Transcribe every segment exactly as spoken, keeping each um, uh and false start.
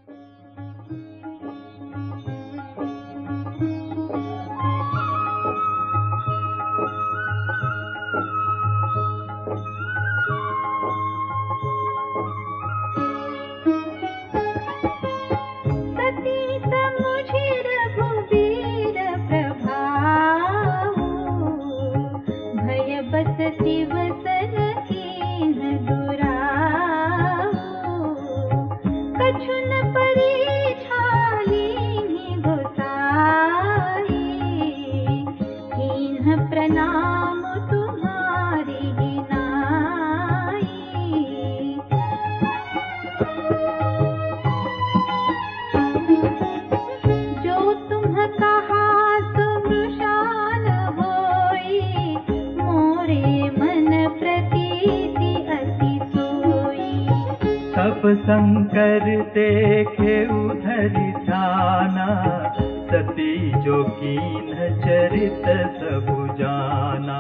शंकर देखे उधरि ध्याना, सती जो कीन चरित सबु जाना।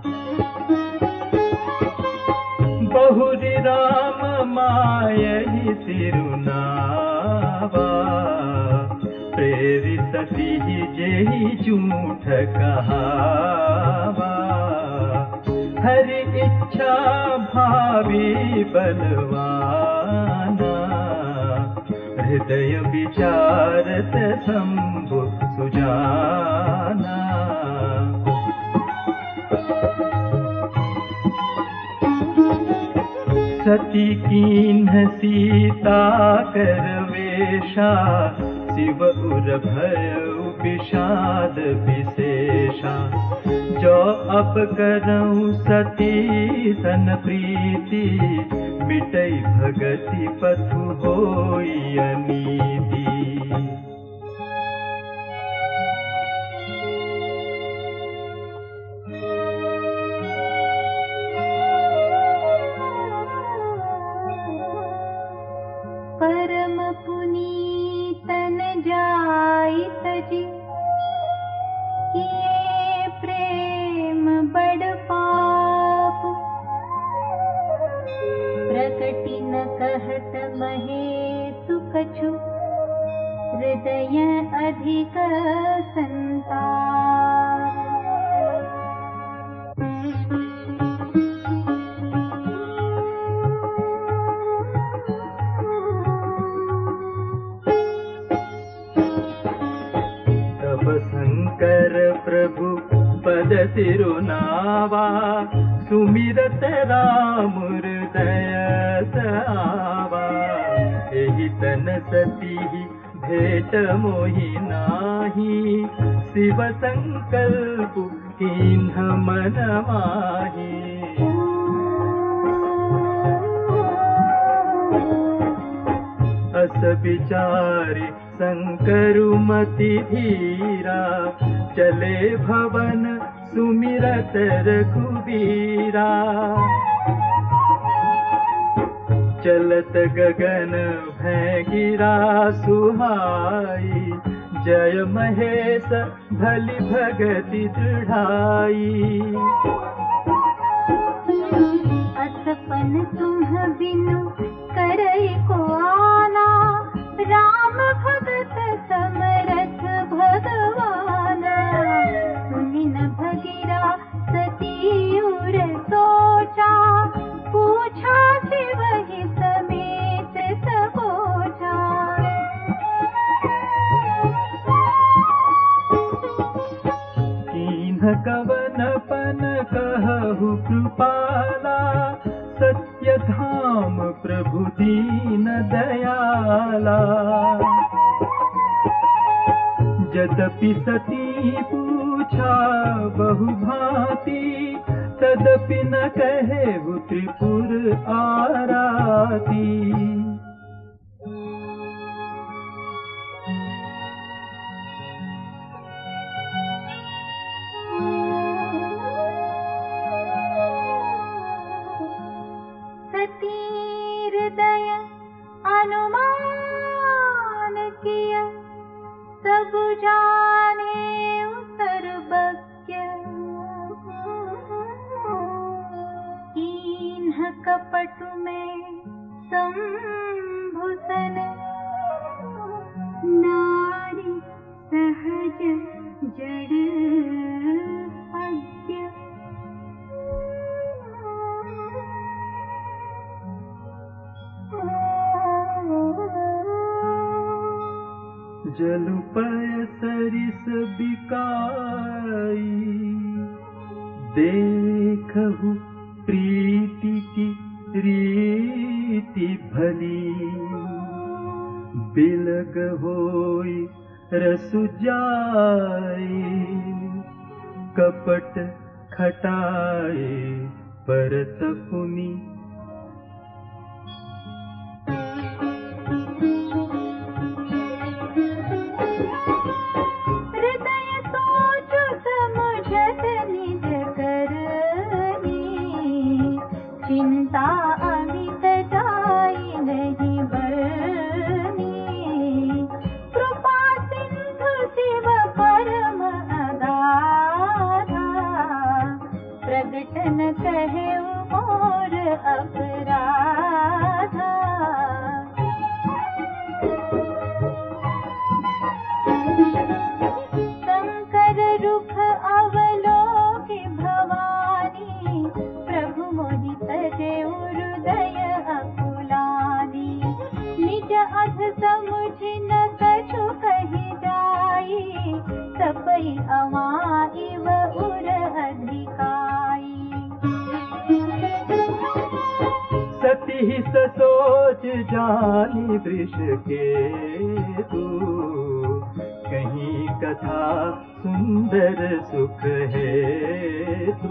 बहुरी राम मायहि सिरुनावा, प्रेरि सती जेहि झूठ कहावा। हरि इच्छा भावी बलवाना, हृदय विचारत शंभु सुजाना। सती कीन्ह सीता करवेशा, शिव उर भयउ विषाद विशेषा। जो अब करऊं सती सन प्रीति, मिटई भगति पथु होई अनीति। परम पुनीतन जाई तजी, किए प्रेम बड़ पाप। प्रकटि न कहत महेशु कछु, हृदय अधिक संताप। शंकर प्रभु पद सिरुनावा, सुमिरत राम हृदय आवा। एहि तन सती भेट मोहि नाही, शिव संकल्प कीन्ह मन माही। अस विचारि शंकरु मति धीरा, चले भवन सुमिरत रघुबीरा। चलत गगन भय गिरा सुहाई, जय महेश भली भगति दृढ़ाई। असपन तुम बिनु करई को आना, राम भगत समरथ भगवाना। सुनि न भगिरा सती उर सोचा, पूछा शिवहि समेत सबोझा। कीन्ह कवन पन कहु कृपाला, सत्य धाम प्रभु दीन दयाला। यद्यपि सती पूछा बहु भांति, तदपि न कहेहु त्रिपुर आराती। हृदय अनुमान किया, सब जाने सर्वज्ञ। कीन्ह कपट में सम देखहु प्रीति की रीति भली, बिलग होई रसु जाए, कपट खटाए परत पुनि। हृदय सोच समझत निज करनी, चिंता अमित जाई नहीं बरनी। कृपा सिंधु शिव परम अगाधा, प्रगट न कहे मोर अपराधा। शंकर रुख अवलोकि भवानी, प्रभु मोहि तजे हृदय अकुलानी। निज अध समुझ न कछु कहि जाई, तपई अमाइव उर अधिकाई। सती ससोच जानी वृष के तू, कहीं कथा सुंदर सुख है तू।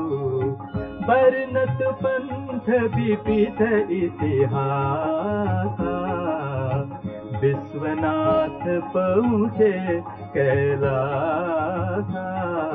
बरनत पंथ विविध इतिहासा, विश्वनाथ पहुँचे कैलासा।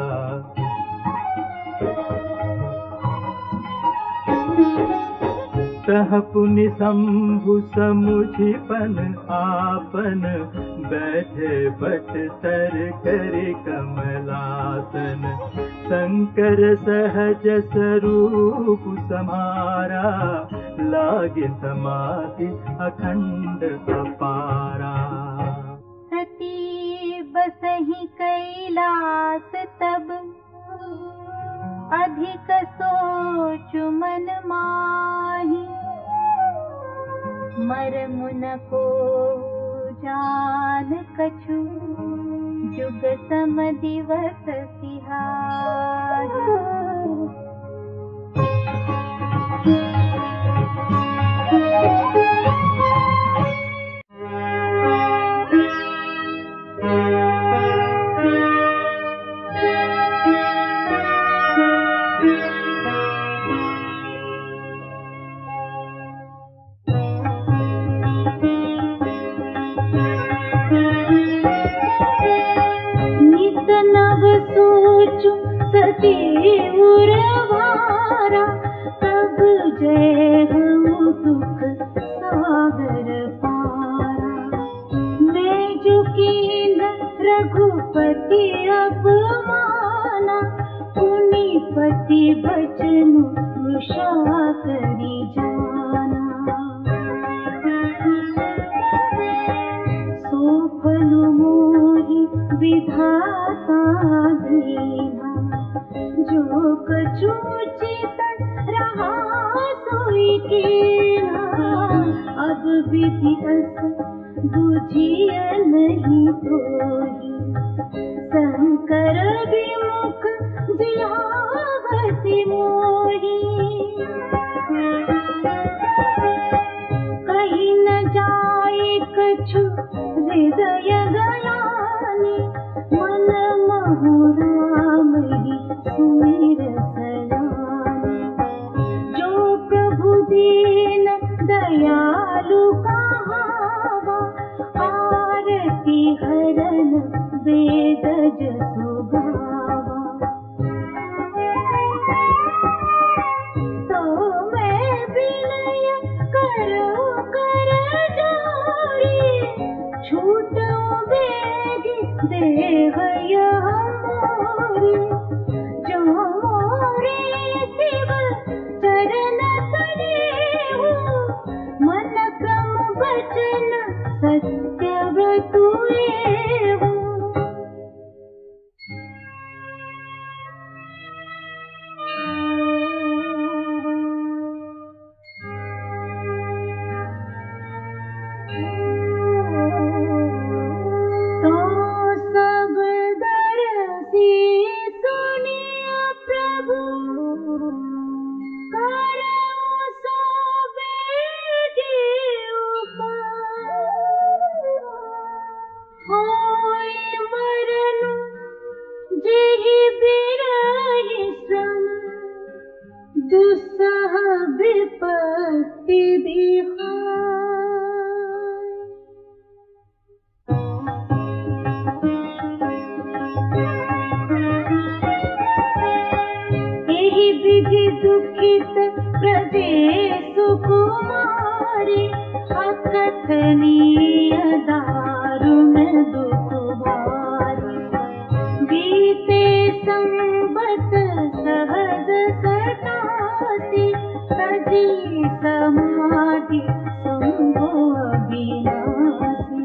तह पुनि शंभु समुझिपन आपन, बैठे बट तर करे कमलासन। शंकर सहज स्वरूप समारा, लागे समाधि अखंड अपारा। सती बसहि कैलास तब, अधिक सोचु मन माही। मरमु न को जान कछु, जुग सम दिवस तिहाई। सती उर्वारा, तब जय हो दुख सागर पारा। मैं झुकीन रघुपति अपमाना, पुनिपति बचनु उषा करी जाना। सो फल मोहि विधाता दीना, जो कछु उचित रहा सोई कीना। अब विधि अस बुझिय नहीं तोहि, शंकर विमुख जिहावति मोहि। कहीं न जाए कछु हृदय गलानी, मन महु राम ही सुमिर सलानी। जो प्रभु दीन दयालु कहावा, आरती हरन वेद विपत्ति बिहार। एहि विधि दुखित प्रदेश कुमारी, अकथनीय दारुण दुख भारी। बीते संबत सहज सतासी, तजी समाधि संभो अविनाशी।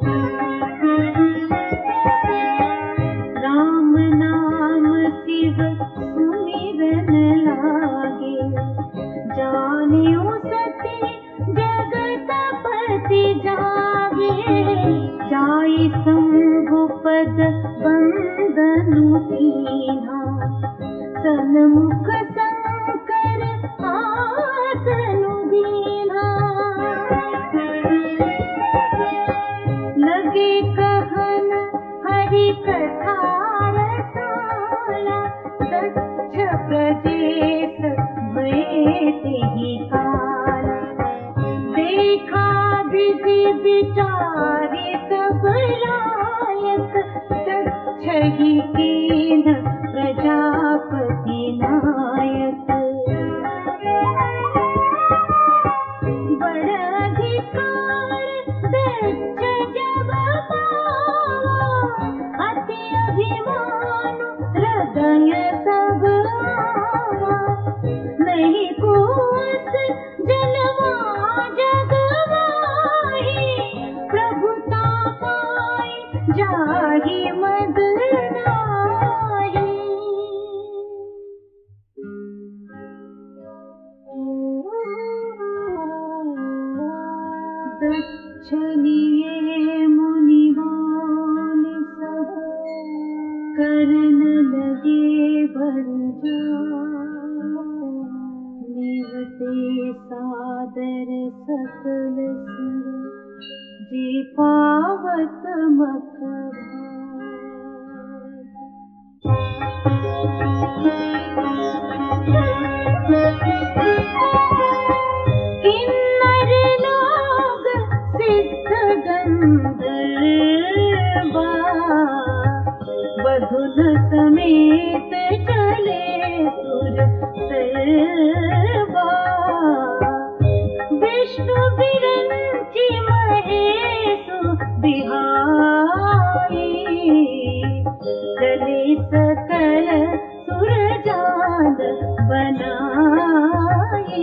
राम नाम शिव सुमिरन लागे, जानियो सती जगतपति जागे। जाई शंभु पद बंदनु कीन्हा, सन्मुख शंकर आसनु दीन्हा। लगे कहन हरि कथा रसाला, दक्ष प्रदेश भये तेहि काला। देखा विधि विचारी सब लायक, दक्ष ही कीन प्रजापति नायक। बड़ अधिकार दक्ष जब पावा, अति अभिमान हृदय तब आवा। नहीं कोस जलवा जग माही, प्रभुता पाई जाहि मद नाहि। दक्ष लिए मुनि बोले सब, करन लगे बरजान। निवते सादर सकल सुर, जी पावत मखभान। किन्नर नाग सिद्ध गंधर्वा, बधुन समेत चले सुर सर्वा। विष्णु विरंचि महेशु बिहाई, चले सकल सुर जान बनाई।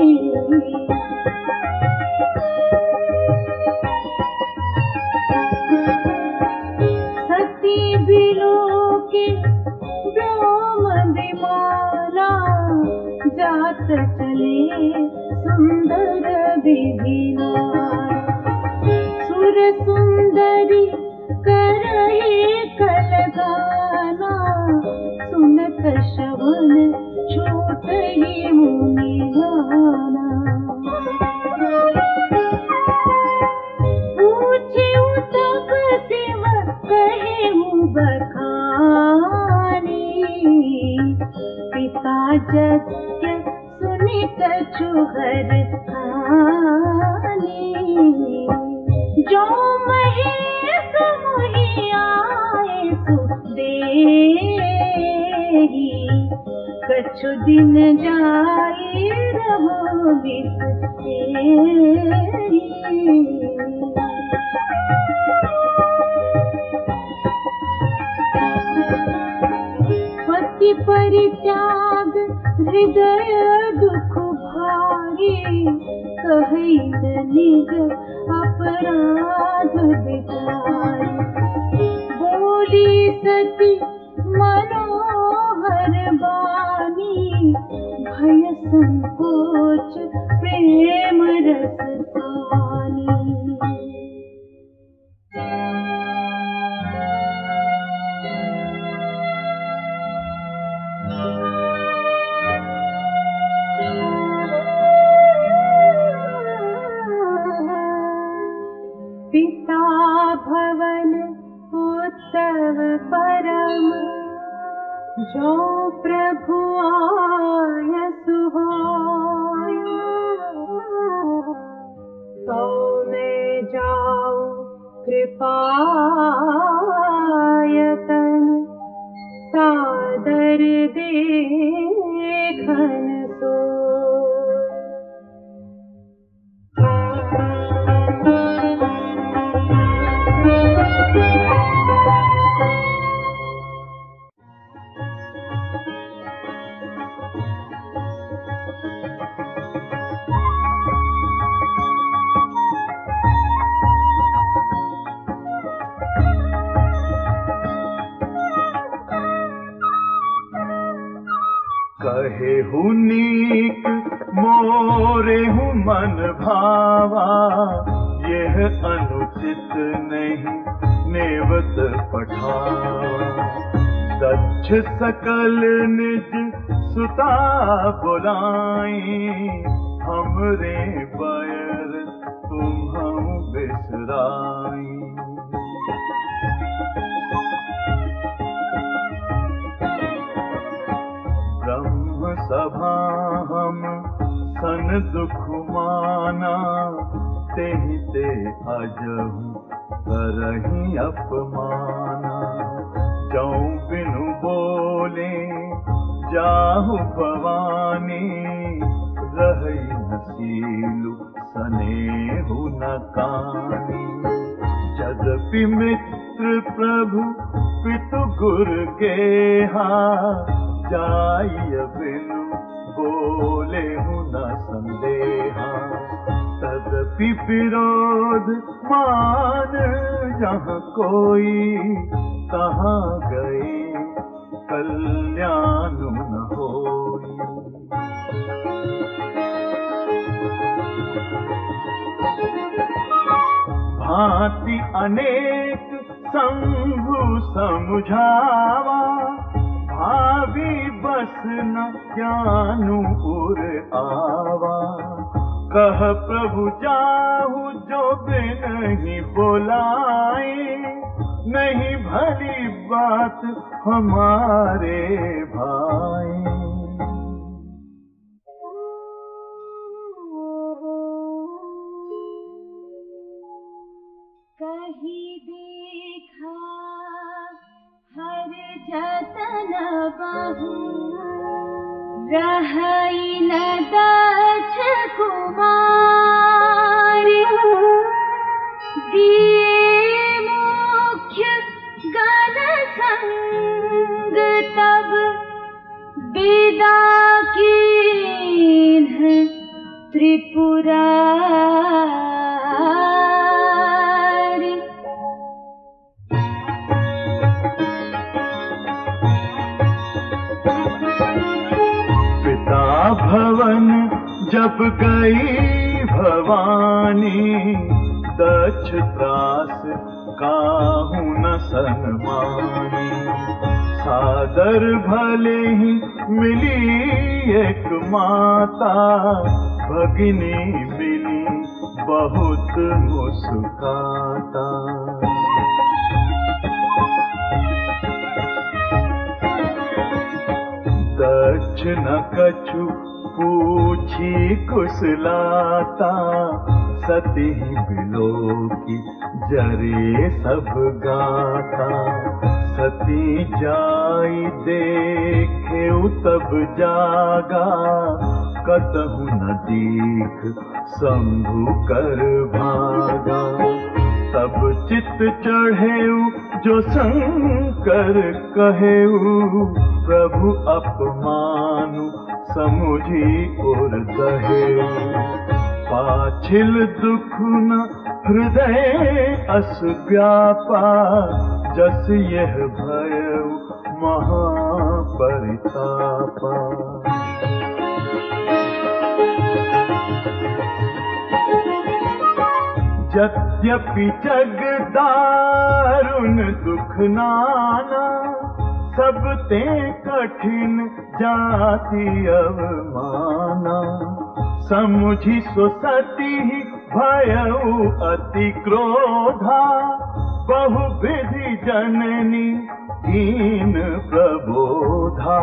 सती बिलोके व्योम विमाला, जात चले सुंदर विधिनार। सुर सुंदरी करई कलगाना, सुनत श्रवण छूटहि मुनि गाना। पूछिउ तब शिव कहेउ बखानी, पिता जत्य सुनि कछु हर खानी। जो महेश मुहि आए सुदेहि, कछु दिन जाई रहो बिसरेहि। पति परित्याग हृदय दुख भारी, कहई न निज अपराध विचारी। बोली सती मनोहर बानी, भय संकोच प्रेम रस पानी। पिता भवन उत्सव परम, जो प्रभु आय सुहाय। पायतन सादर देखन सो। कहे हूँ नीक मोरे हूँ मन भावा, यह अनुचित नहीं नेवत पठावा। दक्ष सकल निज सुता बुलाई, हमरे बैर तुम हम बिसराई। सभा हम सन दुख माना, तेहि ते अजहु करहि अपमाना। जौं बिनु बोले जाहु भवानी, रही न सीलु सनेहु न कानी। यद्यपि मित्र प्रभु पितु गुर गेहा, जाय बिनु बोले हूँ न संदेहा। तदपि विरोध मान जहाँ कोई, तहाँ गए कल्याण न होई। भांति अनेक शंभु समुझावा, भावी बस न ज्ञानु उर आवा। कह प्रभु जाहु जो बिनहि बोलाए, नहीं भली बात हमारे भाई। कही देखा हर जतन बहु, रहई न दक्ष कुमारी। दिए मुख्य गण संग तब, विदा कीन्ह त्रिपुरारी। भवन जब गई भवानी, दक्ष त्रास काहू न सन्मानी। सादर भले ही मिली एक माता, भगिनी मिली बहुत मुस्काता। दक्ष न कछु पूछी कुशलाता, सती बिलोकी जरे सब गाता। सती जाई देखे तब जागा, कतहु न दीख शंभु कर भागा। तब चित चढ़ेऊ जो शंकर कहेऊ, प्रभु अपमानु समुझी और दहेऊ। पाछिल दुख न हृदय अस व्यापा, जस यह भयऊ महापरितापा। यद्यपि जग दारुण दुख नाना, सब ते कठिन जाति अवमाना। समुझी सो सती भयऊ अति क्रोधा, बहु विधि जननी दीन प्रबोधा।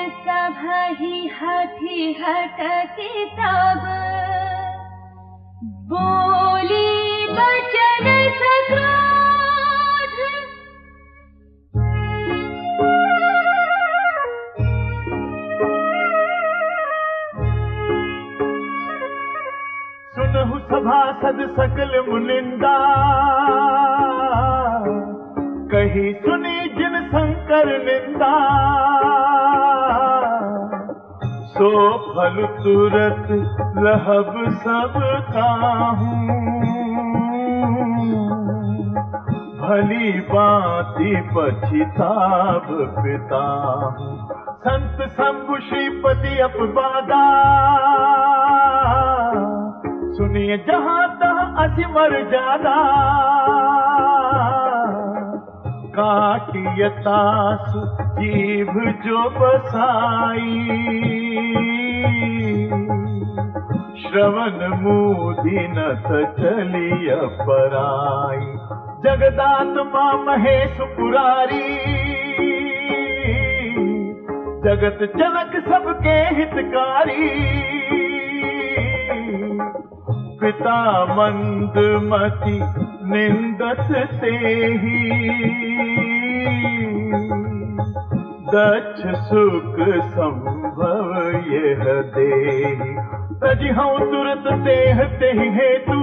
सभहि हठि हठति तब बोली बचन सक्रोध। सुनहु सभासद सकल मुनिंदा, कही सुनी जिन शंकर निंदा। सो फल तुरत लहब सब काहूं, भली बाती पछिताब पिताहूं। संत शंभु श्रीपति अपवादा, सुनिए जहां तहां असिमर जादा। काटियतास जीभ जो बसाई, श्रवण मूदिनथ चलिय पराई। जगदात्मा महेश पुरारी, जगत जनक सबके हितकारी। पिता मंदमति निंदत तेहि, दक्ष सुख संभव यह देहि। तजिहऊँ तुरत तेह तेहि हेतु,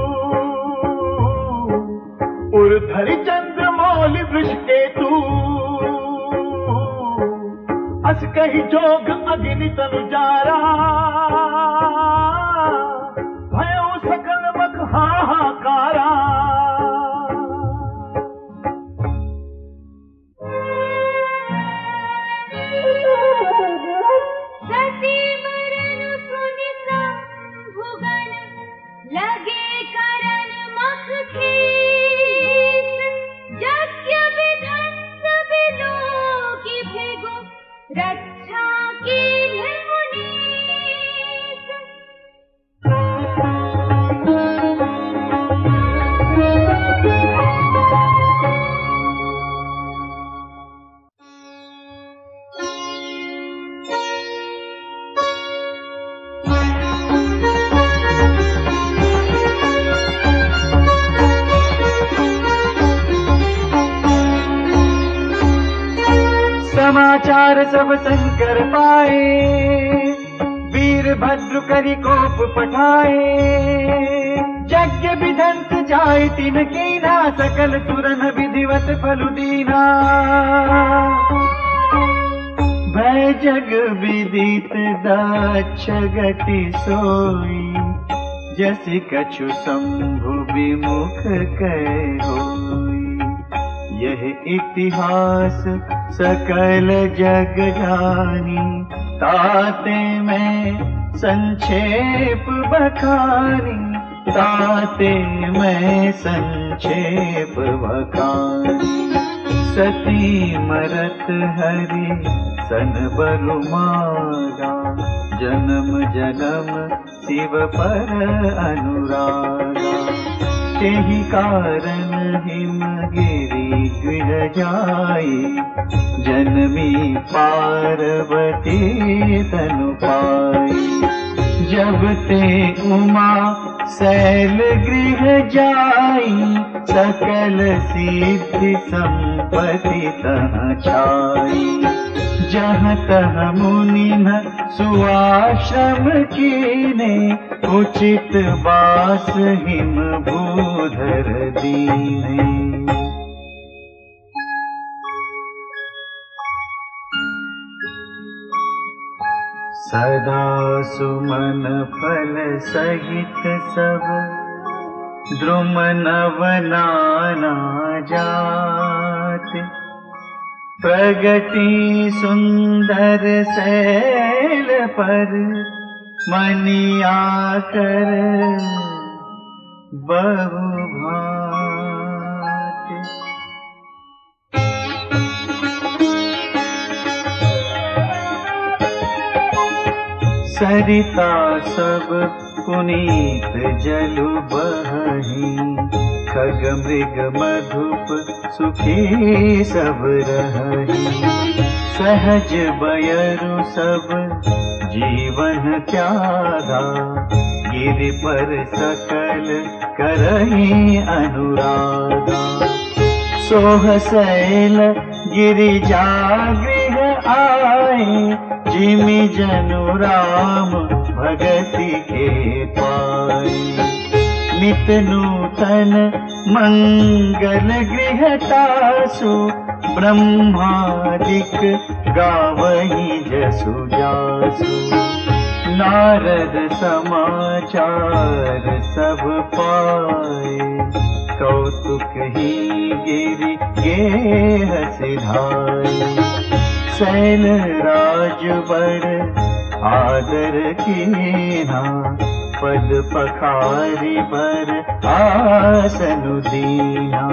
उर्धरि चंद्र मौलि वृषकेतु। अस कहि जोग अग्नि तनु जारा, भयो सकल मख हाहाकारा। सती मरन सुनि शंभुगण, लगे करन मख खीस। यज्ञ विधन सब लोकी भिगु, रक्षा कीन्ह मुनीस। समाचार सब शंकर पाए, वीरभद्र करि कोप पठाए। यज्ञ विधंस जाय तिन कीना, सकल सुरन विधिवत फलु दीना। भय जग विदित दक्ष गति सोई, जसि कछु शंभु विमुख कह होई। यह इतिहास सकल जग जानी, ताते मैं संक्षेप बखानी। ताते मैं संक्षेप बखानी। सती मरत हरि सन बरु मारा, जन्म जन्म शिव पर अनुरागा। तेहि कारण हिमगिरि गृह जाई, जनमी पार्वती तनु पाई। जब ते उमा शैल गृह जाई, सकल सिद्धि संपत्ति तह छाई। जहाँ तह मुनि न सुआश्रम कीने, उचित बास हिम भूधर दीने। सदा सुमन फल सहित सब, द्रुम नव नाना जात। प्रगति सुंदर शैल पर, मनिया कर बहु भात। सरिता सब पुनीत जलु बहि, खग मृग मधुप सुखी सब रही। सहज बयरु सब जीवन त्यागा, गिरि पर सकल करही अनुरागा। सोह सैल गिरिजा गृह आए, जिमि जनु राम भगति के पाए। नित नूतन मंगल गृह तासु, ब्रह्मादिक गावही जसु जासु। नारद समाचार सब पाए, कौतुक ही गिरि गेह सिधाई। सैल राज बड़ आदर कीना, पद पखारी बर आसनु दीना।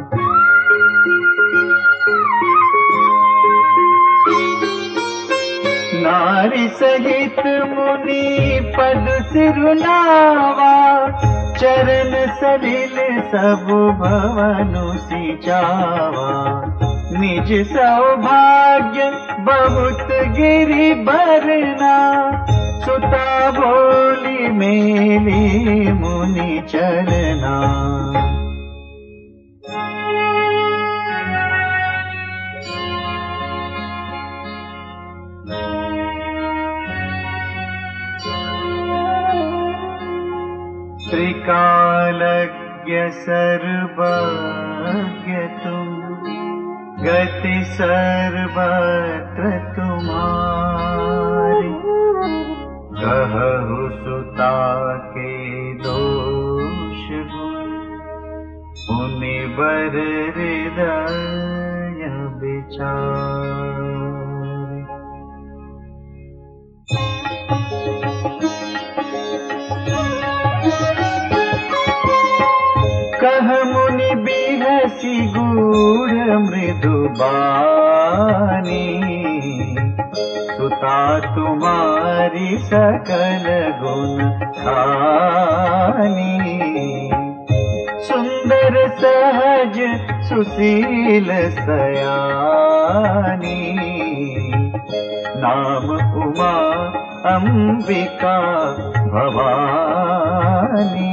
नारी सहित मुनि पद सिरुनावा, चरण सलिल सब भवनु सिचावा। निज सौभाग्य बहुत गिरि बरना, सुता बोली मेली मुनि चलना। त्रिकालज्ञ सर्वज्ञ तुम, गति सर्वत्र तुम्हारी। कहु सुता के दोष गुण, मुनि बर हृदय विचार। कह मुनि बिहसी गूढ़ मृदु बानी, सुता तुम्हारी सकल गुण खानी। सुंदर सहज सुशील सयानी, नाम उमा अंबिका भवानी।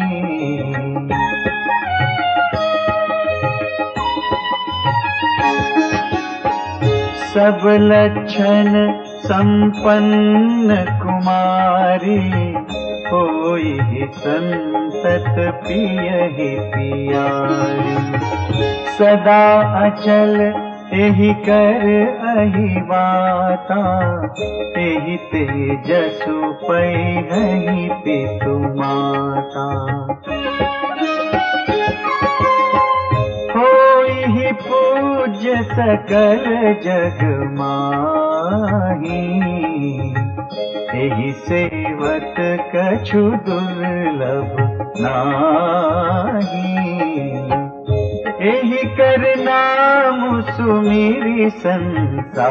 सब लक्षण संपन्न कुमारी, होई संतत पियहि पियारी। सदा अचल एहि कर अहि बाता, एहि तेजसु पैहि पितु माता। होई पूज्य सकल जग माही, एहि सेवक कछु दुर्लभ नाही। एहि कर नाम सुमिरि संसारा,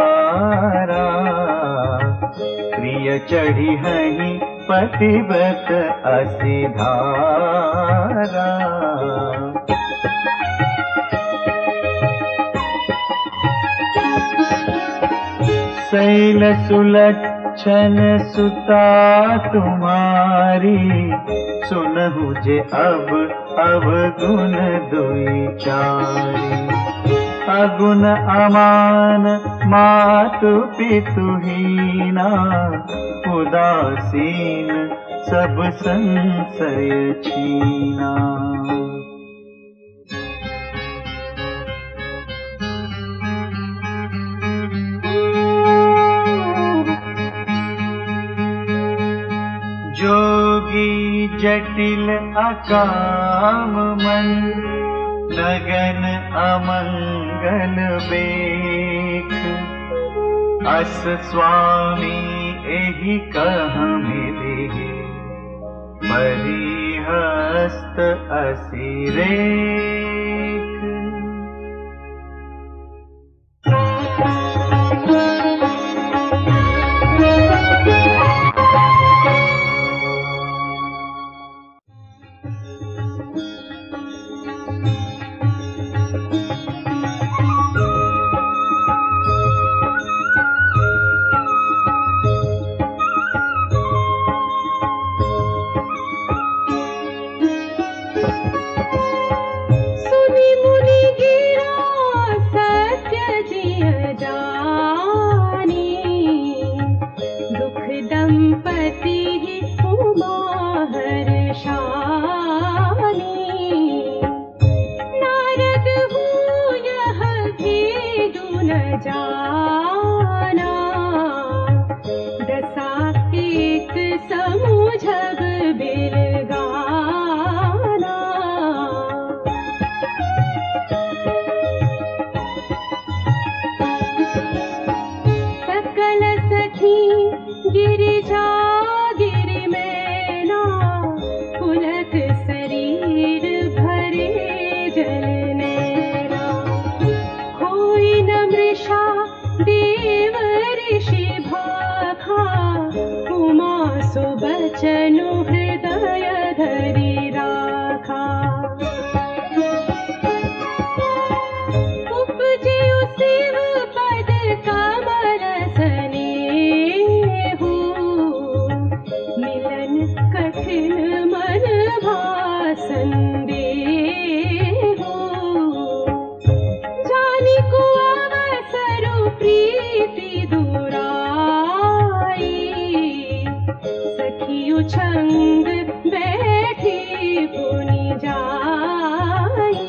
प्रिय चढ़िहहि पतिव्रत असी धारा। शैल सुलक्षण सुता तुम्हारी, सुनहु जे अब अवगुण दुई चारी। अगुण अमान मातु पितु हीना, उदासीन सब संशय छीना। जोगी जटिल अकाम मन, लगन अमंगल बेख। अस स्वामी एहि कह मिले, परिहस्त असी रेख। दंपति उमा हर्षानी। नारद हूँ यह भेदु न जाना, दसा एक समुझब बिल गाना। सकल सखी गिरिजा गिरि मैना, पुलक शरीर भरे जल नैना। होई न मृषा देव ऋषि भाखा, उमा सुबचनु हृदय धरि राखा। उपजिउ शिव पद कमल सनेहु, मिलन कठिन मन भासन देहु। जानि को अवसरु प्रीति दुराई, सखियु छंग बैठी पुनि जाई।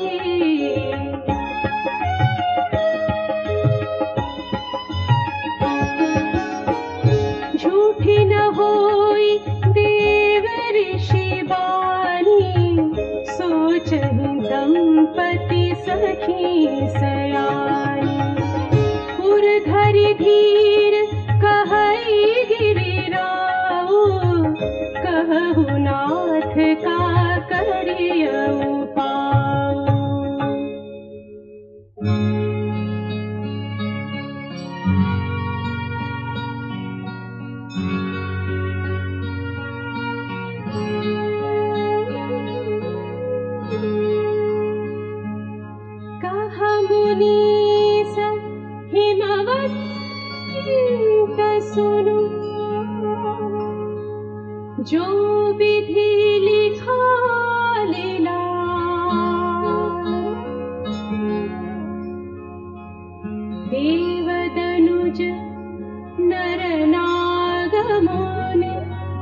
झूठी न होई देव ऋषि बानी, सोचहि दंपति सखी सयानी। पुर धरि धीर कहई गिरिराऊ, कहु नाथ का करियउ पाऊ। कहा मुनीस हिमवत सुनु, जो विधि लिखा लीला। देवदनुज नर नाग मुनि,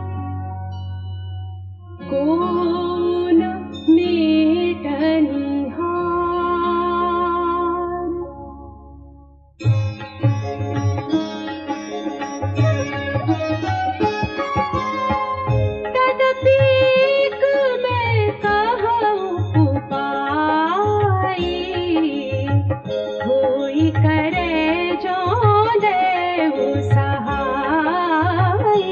कोन मेटनिहार। तदपि एक मैं कहूँ उपाय, होई करे जो देहु सहाय।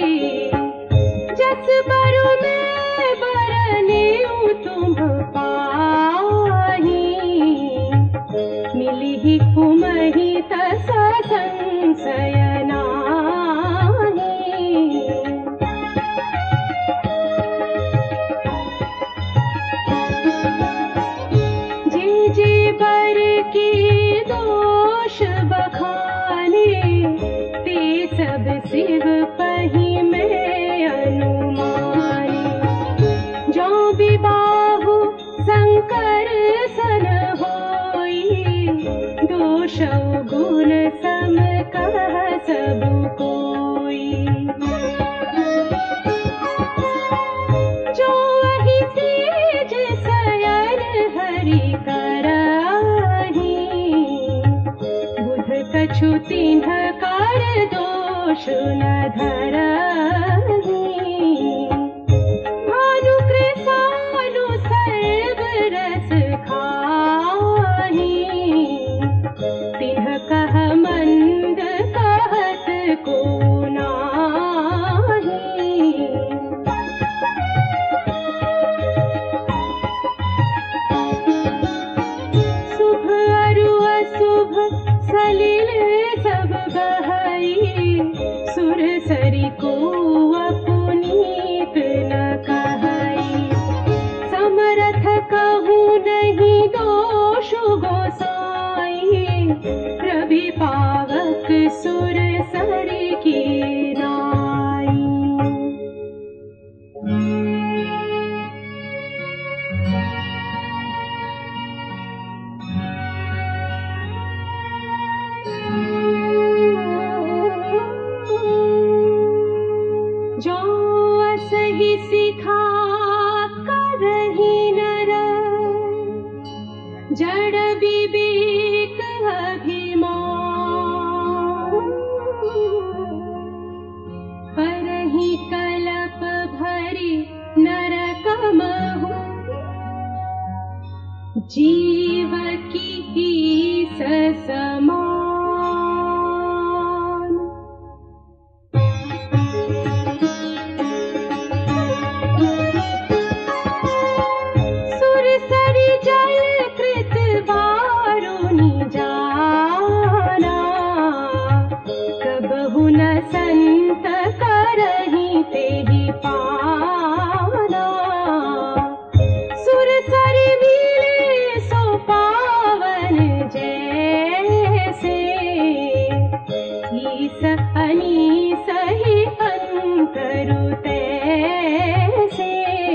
जस बरु मैं बरनेउ तुम पाही, मिलिहि कुमहि तस संशय नाहि। जे जे बर के दोष बखाने, ते सब शिव पहि में अनुमानी। जो विबाहु शंकर सन होई, दोष गुण सम कह सब कोई। जो वही सेज सयन हरि करही, बुध कछु तिन्ह कर दोष न धरही। भानु कृसानु सर्व रस खाही, तिन्ह कह मंद कहत को नाहि। शुभ अरु अशुभ सलिल सब बहई, सुर सरि को जो असही सिखा करही नर जड़ विवेक अभिमान परहि कलप भरी नरक महु जीव की समान। सुरसरी जल कृत वारुणी जाना कबहु न संत करहि तेहि पाना। सुरसरी मिले सो पावन जैसे ईस अनीस ही अंतरु तैसे।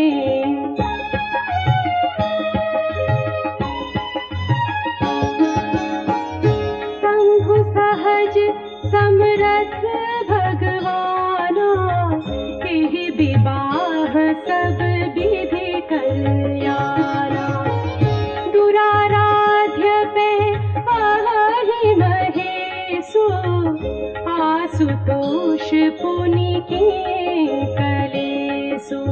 संघु सहज समरथ भगवाना एहि विवाह सब विधि कल्याणा। दुराराध्य पे अहि महेशु आशुतोष पुनि के कलेसु।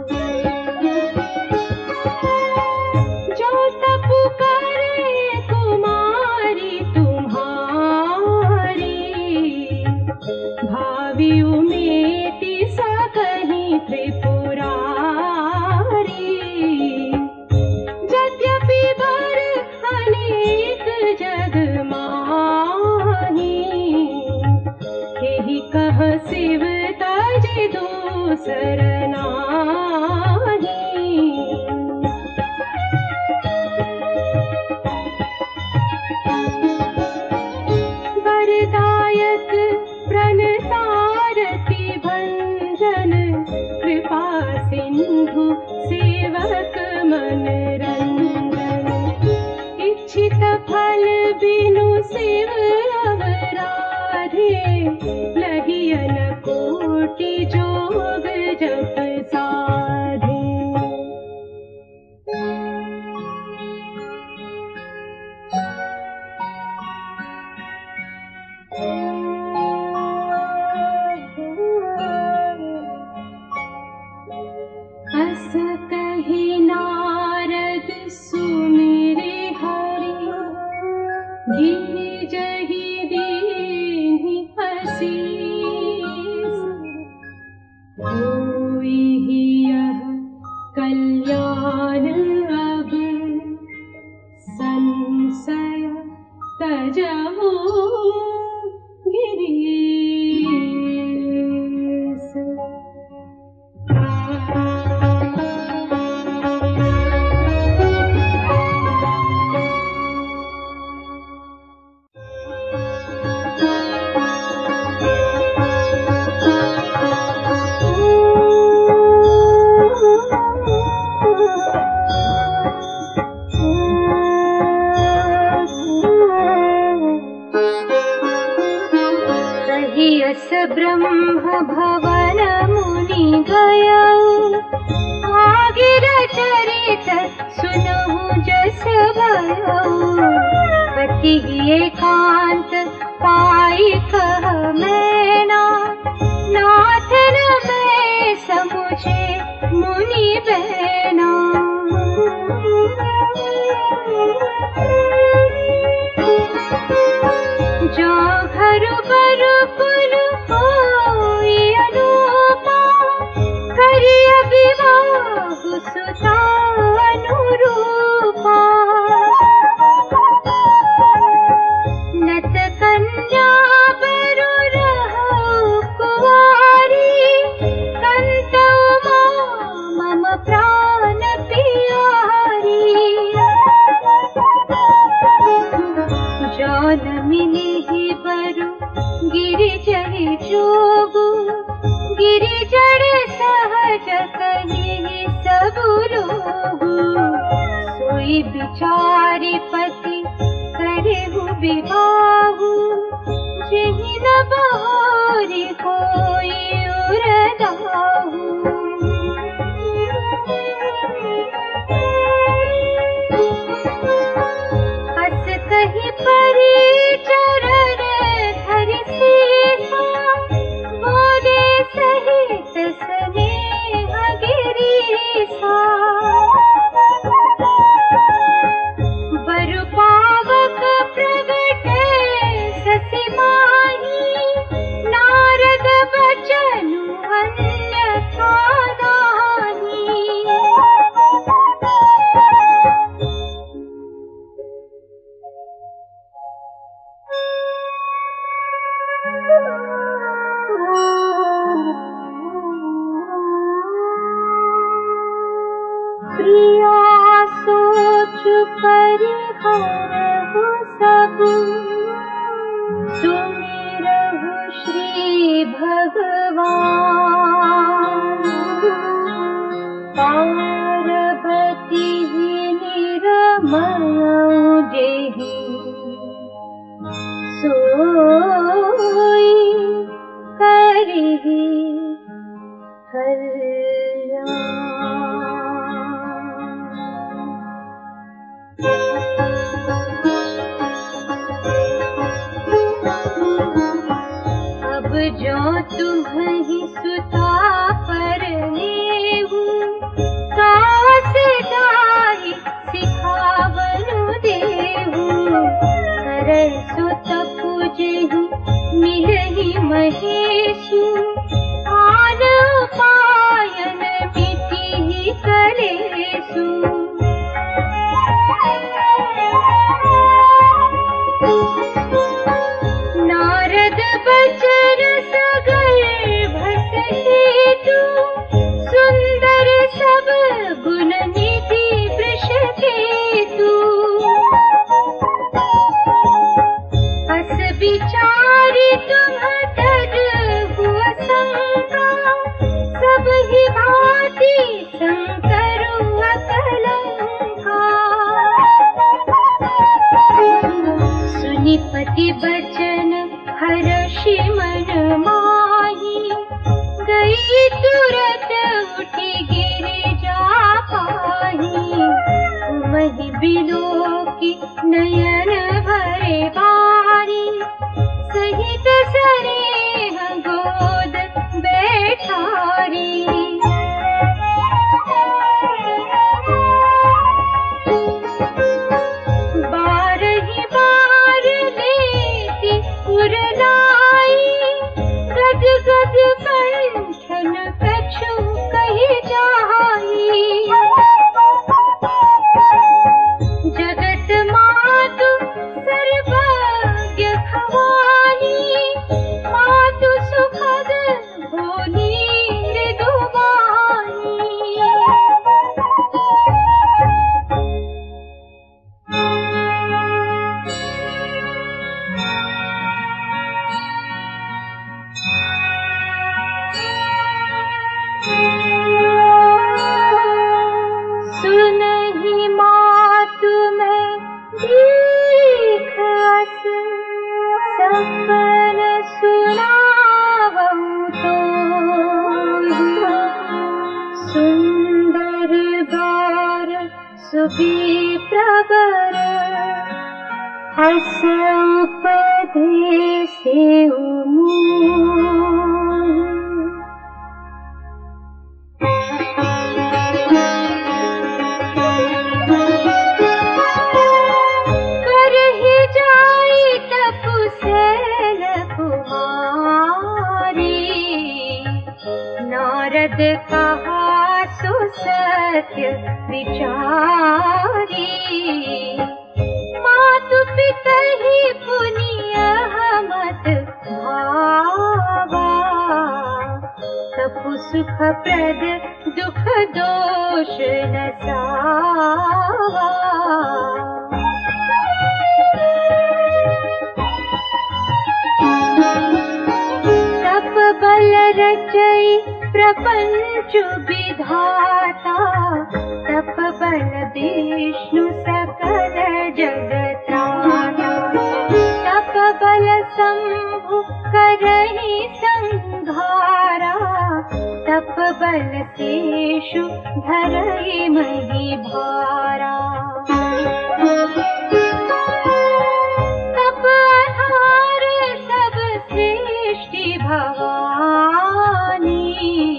जो तप करे कुमारी तुम्हारी भावी उमेति सकहि त्रिपुरारी। यद्यपि वर अनेक जग माही एहि कह शिव तजि दूसर नाही। वरदायक प्रणतारति भंजन कृपा सिंधु सेवक मनरंजन। इच्छित फल बिनु शिव अवराधे लहियन कोटि जोग जप साधे। अस कहि नारद सुमिरे हरि गिरिजहि दीन्हि असीस। होइहि यह कल्याण अब संशय तजहु गिरीश। सहियस ब्रह्म भवन मुनि गयउ आगिर चरित सुनहु जस भयउ। पति एकांत पाई कह मैना नाथ न मैं समुझे मुनि बहना। जो घर बर पुन होई अनुपा करिय विवाह सुता अनुरूपा। नत कन्या बरु रहु कुवारी कंत उमा मम प्राण पियारी। जौन मिलिहि बरु गिरिजहि जोगु गिरिजड़ सहज कहिहि सबु लोगु। सोई बिचारी पति करेहु विवाहु जेहि न बहोरी कोई उरदा। प्रिया सोच परिहरहु सब, सुमिरहु श्री भगवान। पार्वती निरमय जेहि, सोई करिहि कल्याण। अब जो तुम्हि सुता पर लेहु, कास जाहि सिखावनु देहु। करे सुत पूजहि मिलहि महेशु, आन पायन मिटिहि कलेसु। नारद बचन सगर्भ सहेतु, सुंदर सब गुण निधि वृष केतु। अस विचारि तुम तजहु शंका, सब ही भांति शंकरु अकलंका। सुनि पति बचन हर्षि मन माहि, गई तुरत उठि गिरिजा पाहि। तुमहि बिलोकि नयन भरे बारी, सहित सनेह गोद बैठारी। बारहि बार लेति उरलाई, गद गद कंठन कछु कहि जाई। जगत मातु सर्वज्ञ भवानी, मातु सुखद भोली मृदुवानी। सुनहि मातु मैं दीख अस, सपन सुनावहु तोहि। सुंदर बर सुबि प्रबर, हस उपदेसेउ मोहि। करहि जाई तपस्यल कुमारी, नारद कहा सो सत्य विचारी। मातु पितहि पुनीय मत भावा, तपु सुख प्रद दुख दोष न सावा। तप बल रचई प्रपंच विधाता, तप बल विष्णु सकल जगत्राता। तप बल शंभु करहि संघारा, तप बल शेषु धरहि मही भारा। तप आधार सब सृष्टि भवानी,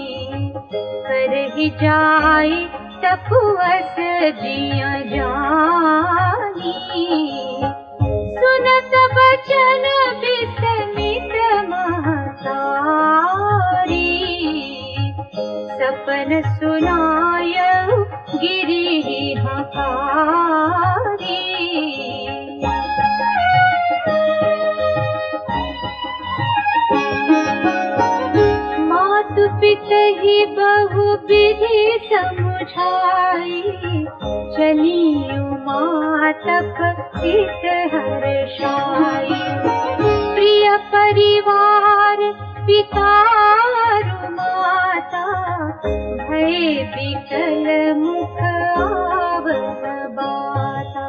करहि जाई तपुअस जिया जानी। सुनत बचन विस्मित महतारी, सपन सुनायउ गिरिहि हकारी। मात सुपितहि बहु विधि समुझाई, चली उमा तप हित हर्षाई। प्रिय परिवार पितारु माता, भय विकल मुख आवत बाता।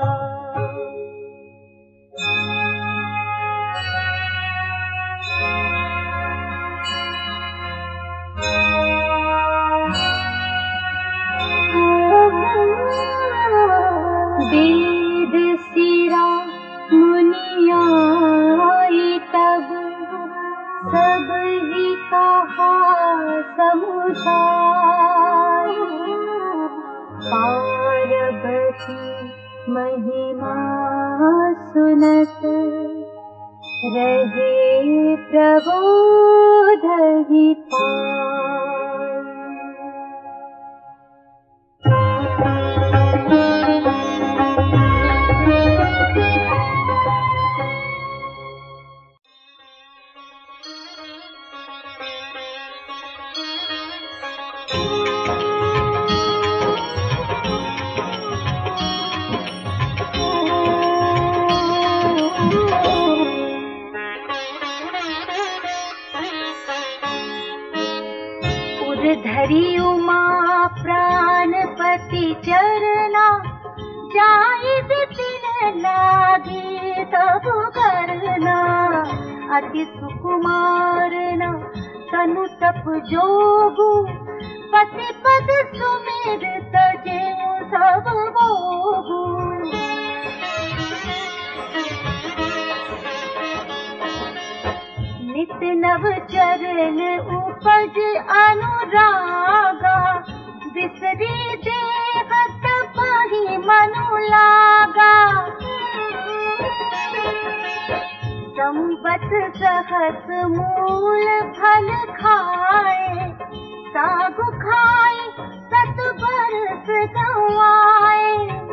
वेद सिरा मुनिया तब, सब ही कहा समुझाई। पार्वती महिमा सुनत, रहे प्रबोध ही पाई। धरी उमा प्राणपति चरना, जाई बिपिन लागी तब करना। अति सुकुमारना तनु तप जोगु, पति पद सुमिर तजे सब भोगु। नित नव चरण उपज अनुरागा, बिसरी देवत पाहि मनु लागा। संवत सहस मूल फल खाए, सागु खाए सत बरस गवाए।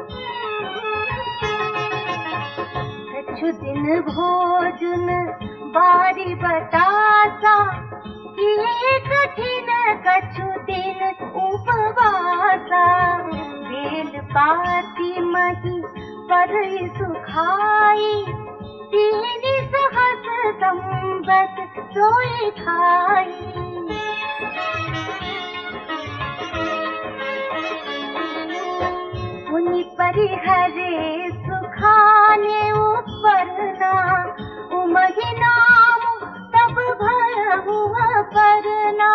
कछु दिन भोजन बारी बतासा, किए कठिन कछु दिन उपवासा। बेल पाती मही पर सुखाई, तीन सहस संवत सोई खाई। मुनि परिहरे सुखाने उपरना, उमहि नाम तब भयहु अपरना।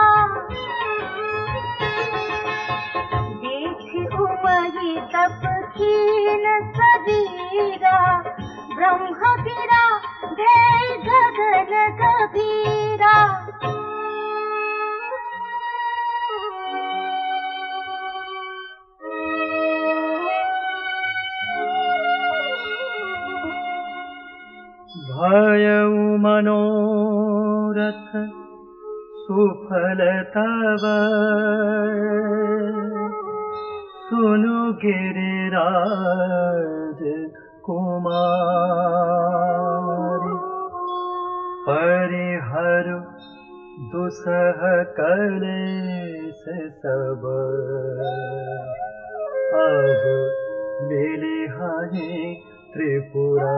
देख उमहि तप कीन शरीरा, ब्रह्म गिरा भय गगन गभीरा। भयउ मनोरथ सुफल तव, सुनु गिरिराज कुमार। परिहर दुसह कलेस सब, अब मिले हानि त्रिपुरारी।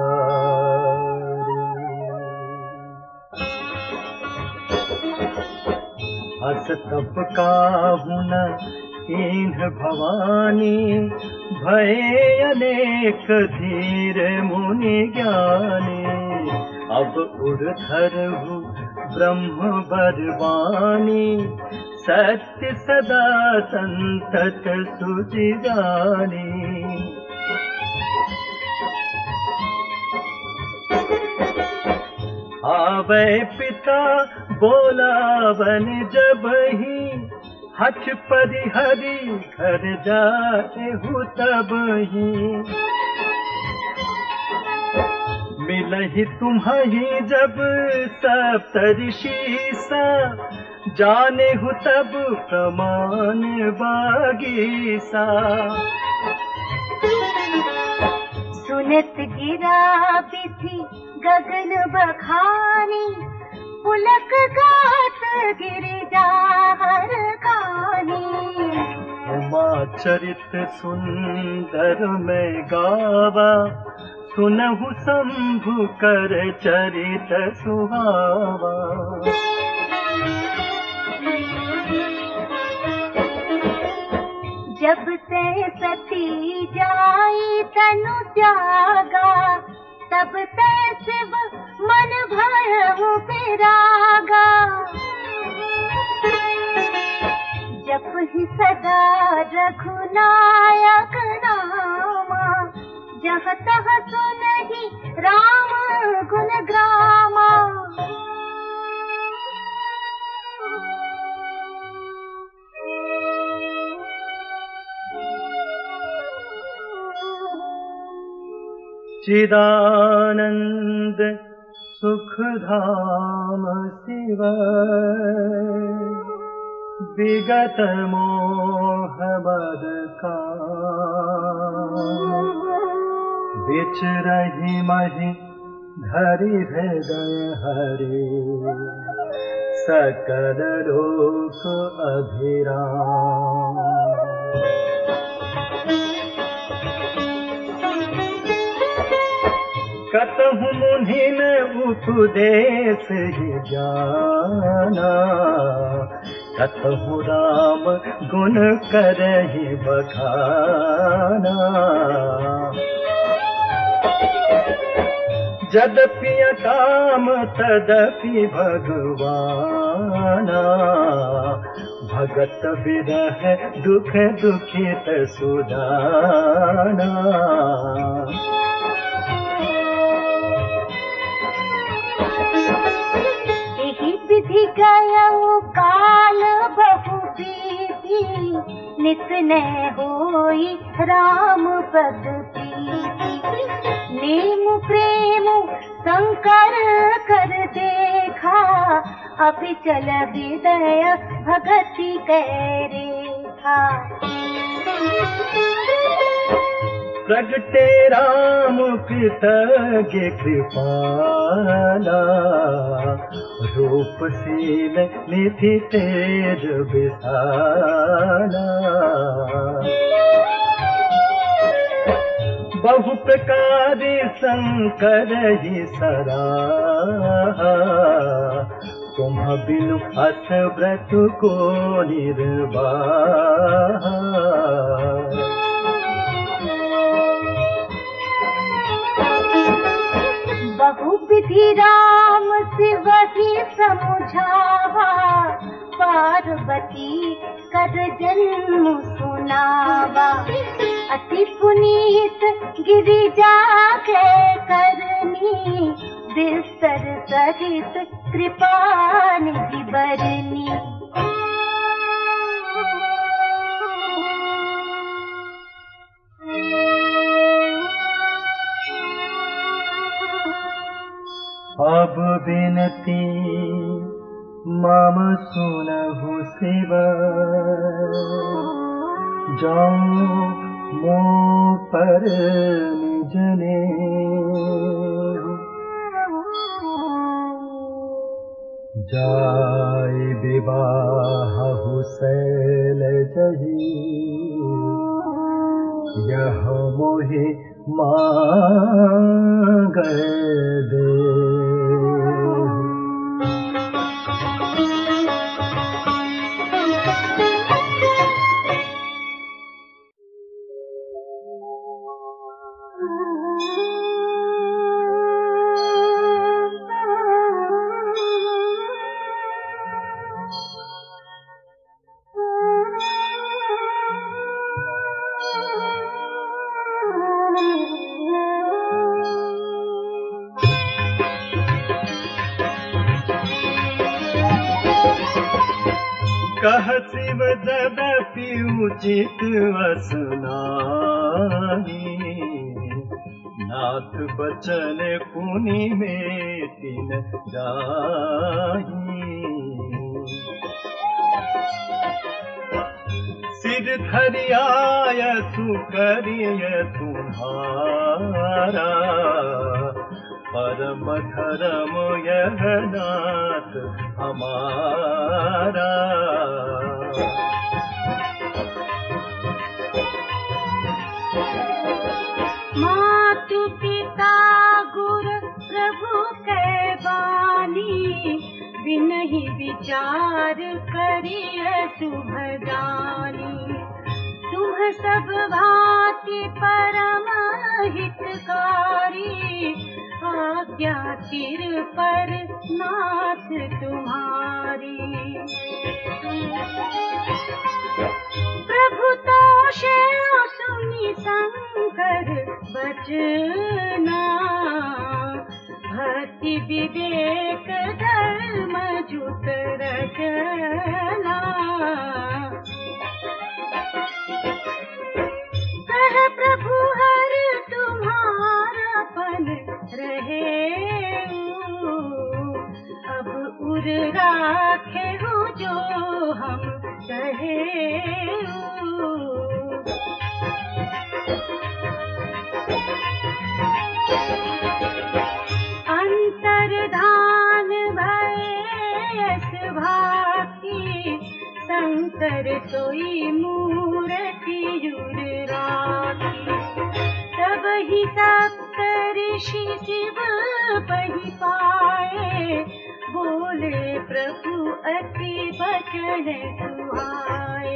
अस तप काहु न कीन्ह भवानी, भये अनेक धीर मुनि ज्ञानी। अब उड़धरहु ब्रह्म बरवानी, सत्य सदा संतत सुचि जानी। आवे पिता बोलावन जबहि, हठ परिहरि घर जाएहु तबहि। मिलहि तुम्हि जब सप्तऋषिसा, जानेहु तब प्रमाण बागीसा। सुनत गिरा विधि गगन बखानी, पुलक गात गिरिजा हर खानी। उमा चरित सुंदर में गावा, सुनहु शंभु कर चरित सुहावा। जब ते सती जाई तनु त्यागा, तब ते शिव मन भयउ विरागा। जप ही सदा रघुनायक नामा, जहाँ तहाँ सुनहि राम गुण ग्रामा। चिदानंद सुख धाम शिव, विगत मोह मद काम। विचरहि महि धरि हृदय हरे, सकल लोक अभिराम। कतहु मुनिन उपदेश ही जाना, कतहु राम गुण करहि बखाना। जदपि काम तदपि भगवाना, भगत विरह दुख दुखित सुजाना। विधि गयउ काल बहु बीती, नित न होई राम पद प्रीति। नेम प्रेम संकर कर देखा, अभी चल हृदय भगति कै रेखा। प्रगटे राम कृतज्ञ कृपाला, रूपशील निधि तेज विशाला। बहु प्रकारी शंकर ही सराहा, तुम बिनु अस व्रत को निर्वाहा। बहु विधि राम शिव ही समुझावा, पार्वती कर जन्म सुनावा। अति पुनीत गिरिजा के करनी, बिस्तर सहित कृपा निधि बरनी। अब बिनती मम सुनहु शिव, जाऊं मो पर निज नेहु। जाय विवाहु शैलजहि, यह मोहि मांगै देहु। कह शिव जदपि उचित असनाहि, नाथ बचन पुनि मेटि न जाहि। सिर धरि आयसु करिय तुम्हारा, परम धर्म यह नाथ हमारा। मातु पिता गुर प्रभु के बानी, बिनहि विचार करिय शुभ जानी। तुम सब भांति परम हितकारी, आज्ञा सिर पर नाथ तुम्हारी। प्रभु तोषे सुनि शंकर बचना, भक्ति विवेक धर्म जुट रचना। कह प्रभु हर तुम्हारा पन रहे, अब उर राखे हो जो हम कहे। अंतर्धान भयस भाती, शंकर सोई मूर्ति जुर राखी। तब ही सप्त ऋषि शिव बहि पाए, बोले प्रभु अति बचन सुहाए।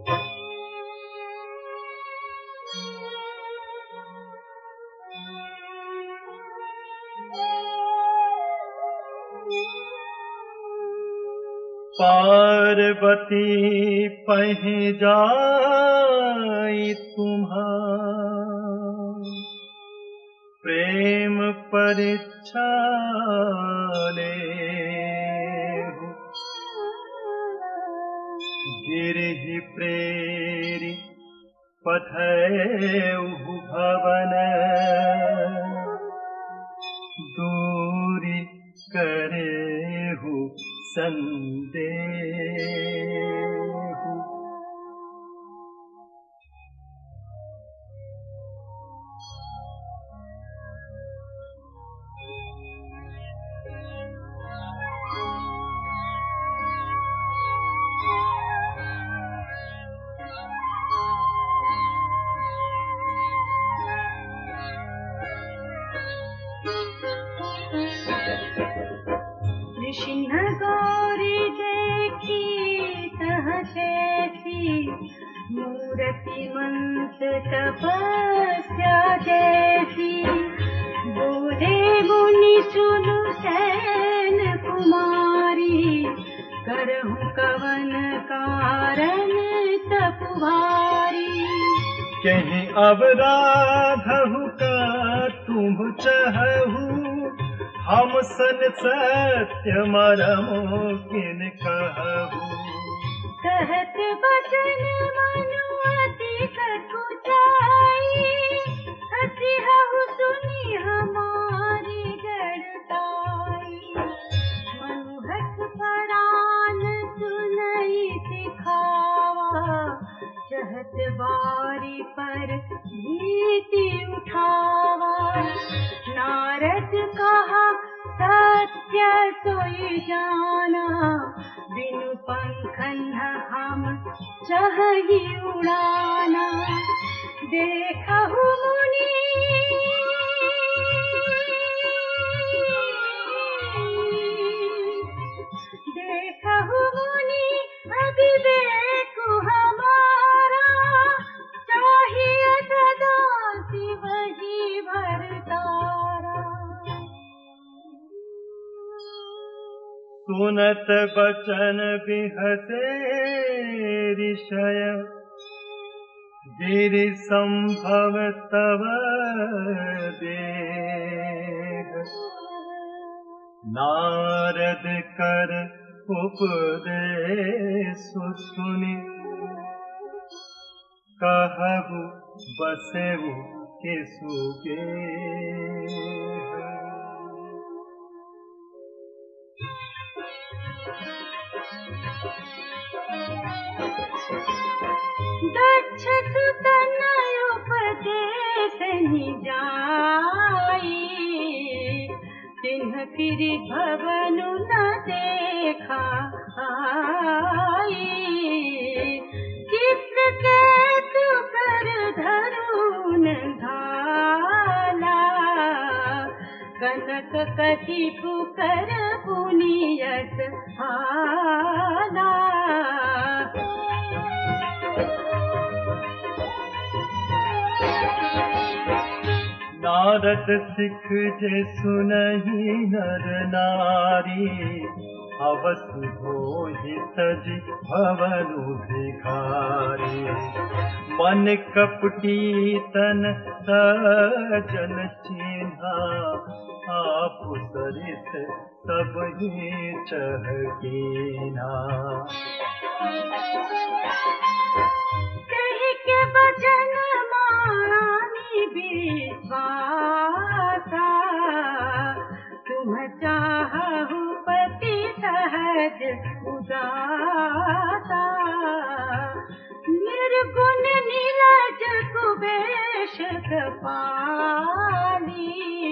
पार्वती पहि जाई तुम्हार, प्रेम परीक्षा लेहु। गिरिहि प्रेरि पथेहु भवन, दूरी करेहु संदेहु। सिंह गौरी देखी तहसी, मूर्ति मंत तपस्या जैसी। बोले मुनि सुनु सैन कुमारी, करहु कवन कारण तपवारी। कहीं अब राधहु का तुम चाहु, हम सन सत्य मरमो किन कहु। कहत बचन मनु अति सकुचाई, हसी हहु सुनी हमारी जड़ताई। मनुहक परान सुनई सिखावा, चहत बारी पर भीति उठावा। नारद कहा सत्य सोई जाना, बिनु पंखन हम चाहि उड़ाना। देखहु मुनि देखहु मुनि अविवेक हमारा, चाहिए सदा शिव ही भरतारा। सुनत बचन बिहसे ऋषय, गिरि संभव तव देह। नारद कर उपदेश सुनि, कहु बसेहु केसुगेह। दक्ष सुतन उपदेश निजाई, चिन्ह फिर भवनु न देखा आई, चित्र के तू कर धरुन घाला, कनक कथि पुकर पुनियत हाला। नारद सिख जे सुनहि नर नारी, अवस होहि तज भवनु भिखारी। मन कपटी तन सजन चिन्हा, आप सरिस सबहि चहकीना। कहि के बचन मानी विश्वासा, तुम चाहु पति सहज उदासा। निर्गुण नीलज कुबेश कपाली,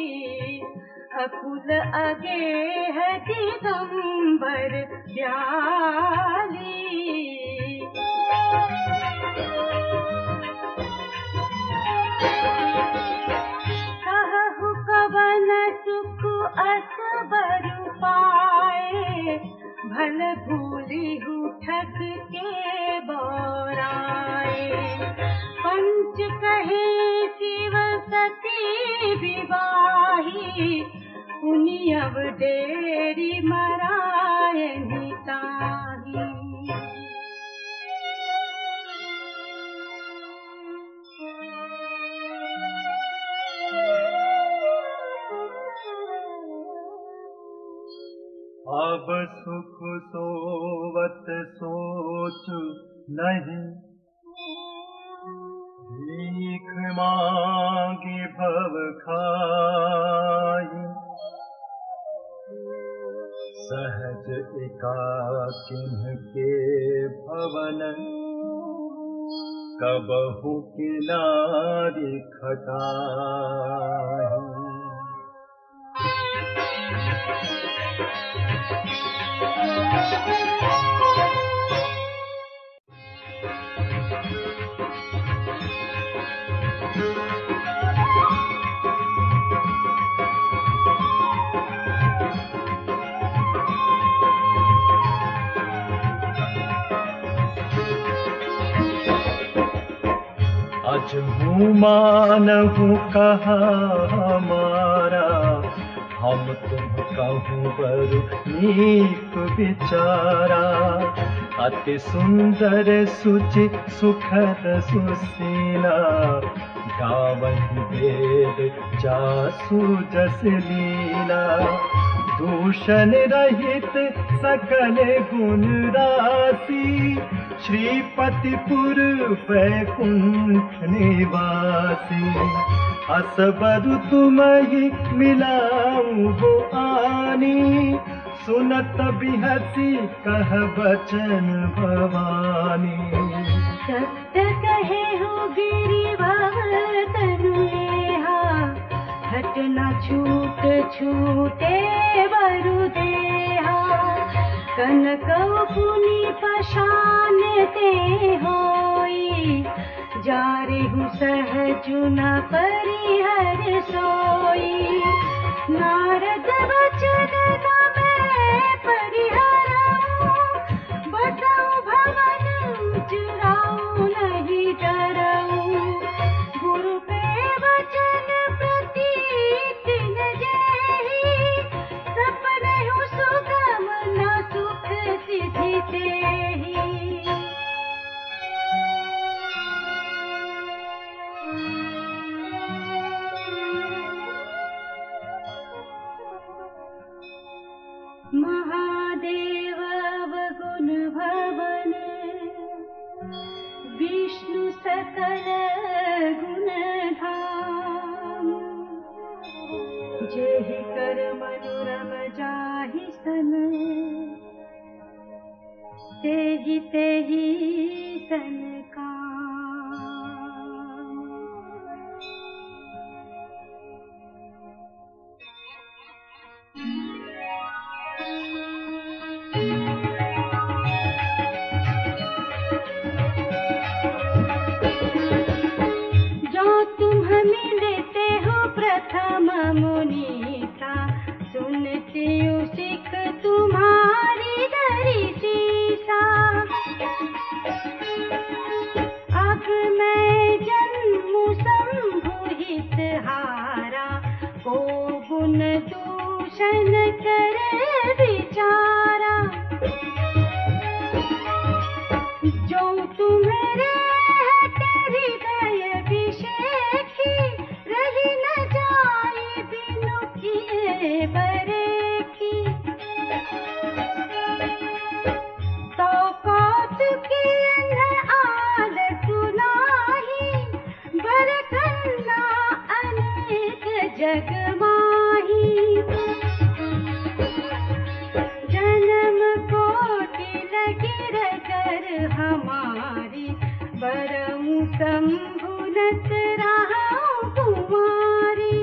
अकुल अगेह दिगंबर व्याली। कहु कवन सुख असबरु पाए, भल भूलिहु ठग के बोराए। पंच कहे शिव सती विवाही, पुनि अब डेरी मराए निताही। अब सुख सोवत सोच नहीं, भीख मांगे भव खाई। सहज एकाकिन के भवन, कबहु किनारी खटाई। अजहू मानहु कहा हमारा, हम तुम कहूँ बरु नीक विचारा। अति सुंदर सुचि सुखद सुशीला, गावहि वेद जासु जस लीला। दूषण रहित सकल गुण राशि, श्रीपतिपुर वैकुंठ निवासी। असबरु तुमहि मिलाऊं हो आनी, सुनत बिहसी कह बचन भवानी। सत्य कहे हो गिरिवर तनुहा, हट न छूट छूटे बरु देहा। कनकौ पुनि पशान ते होई, जारिहु सहजु न परिहर सोई। नारद वचन न मैं परिहरऊं, बसऊं भवन चुराऊं नहीं डरऊं। गुरु पे वचन प्रतीत न जेहि, सपनहु सुगम न सुख सिद्धि तेहि। महादेव अवगुण भवन, विष्णु सकल गुण धाम। जेहि कर मनोरम जाहि सन, तेहि तेहि सन काम। भूषण करे विचारा, जो तुम्हारे हृदय विषेखी, रही न जाए बिनु किए बरे की। तो कौतुकी आद सुनाही, बरकन्ना अनेक जग माही। जन्म कोटि लगी रगर हमारी, बरमु संभुनत राहु कुमारी।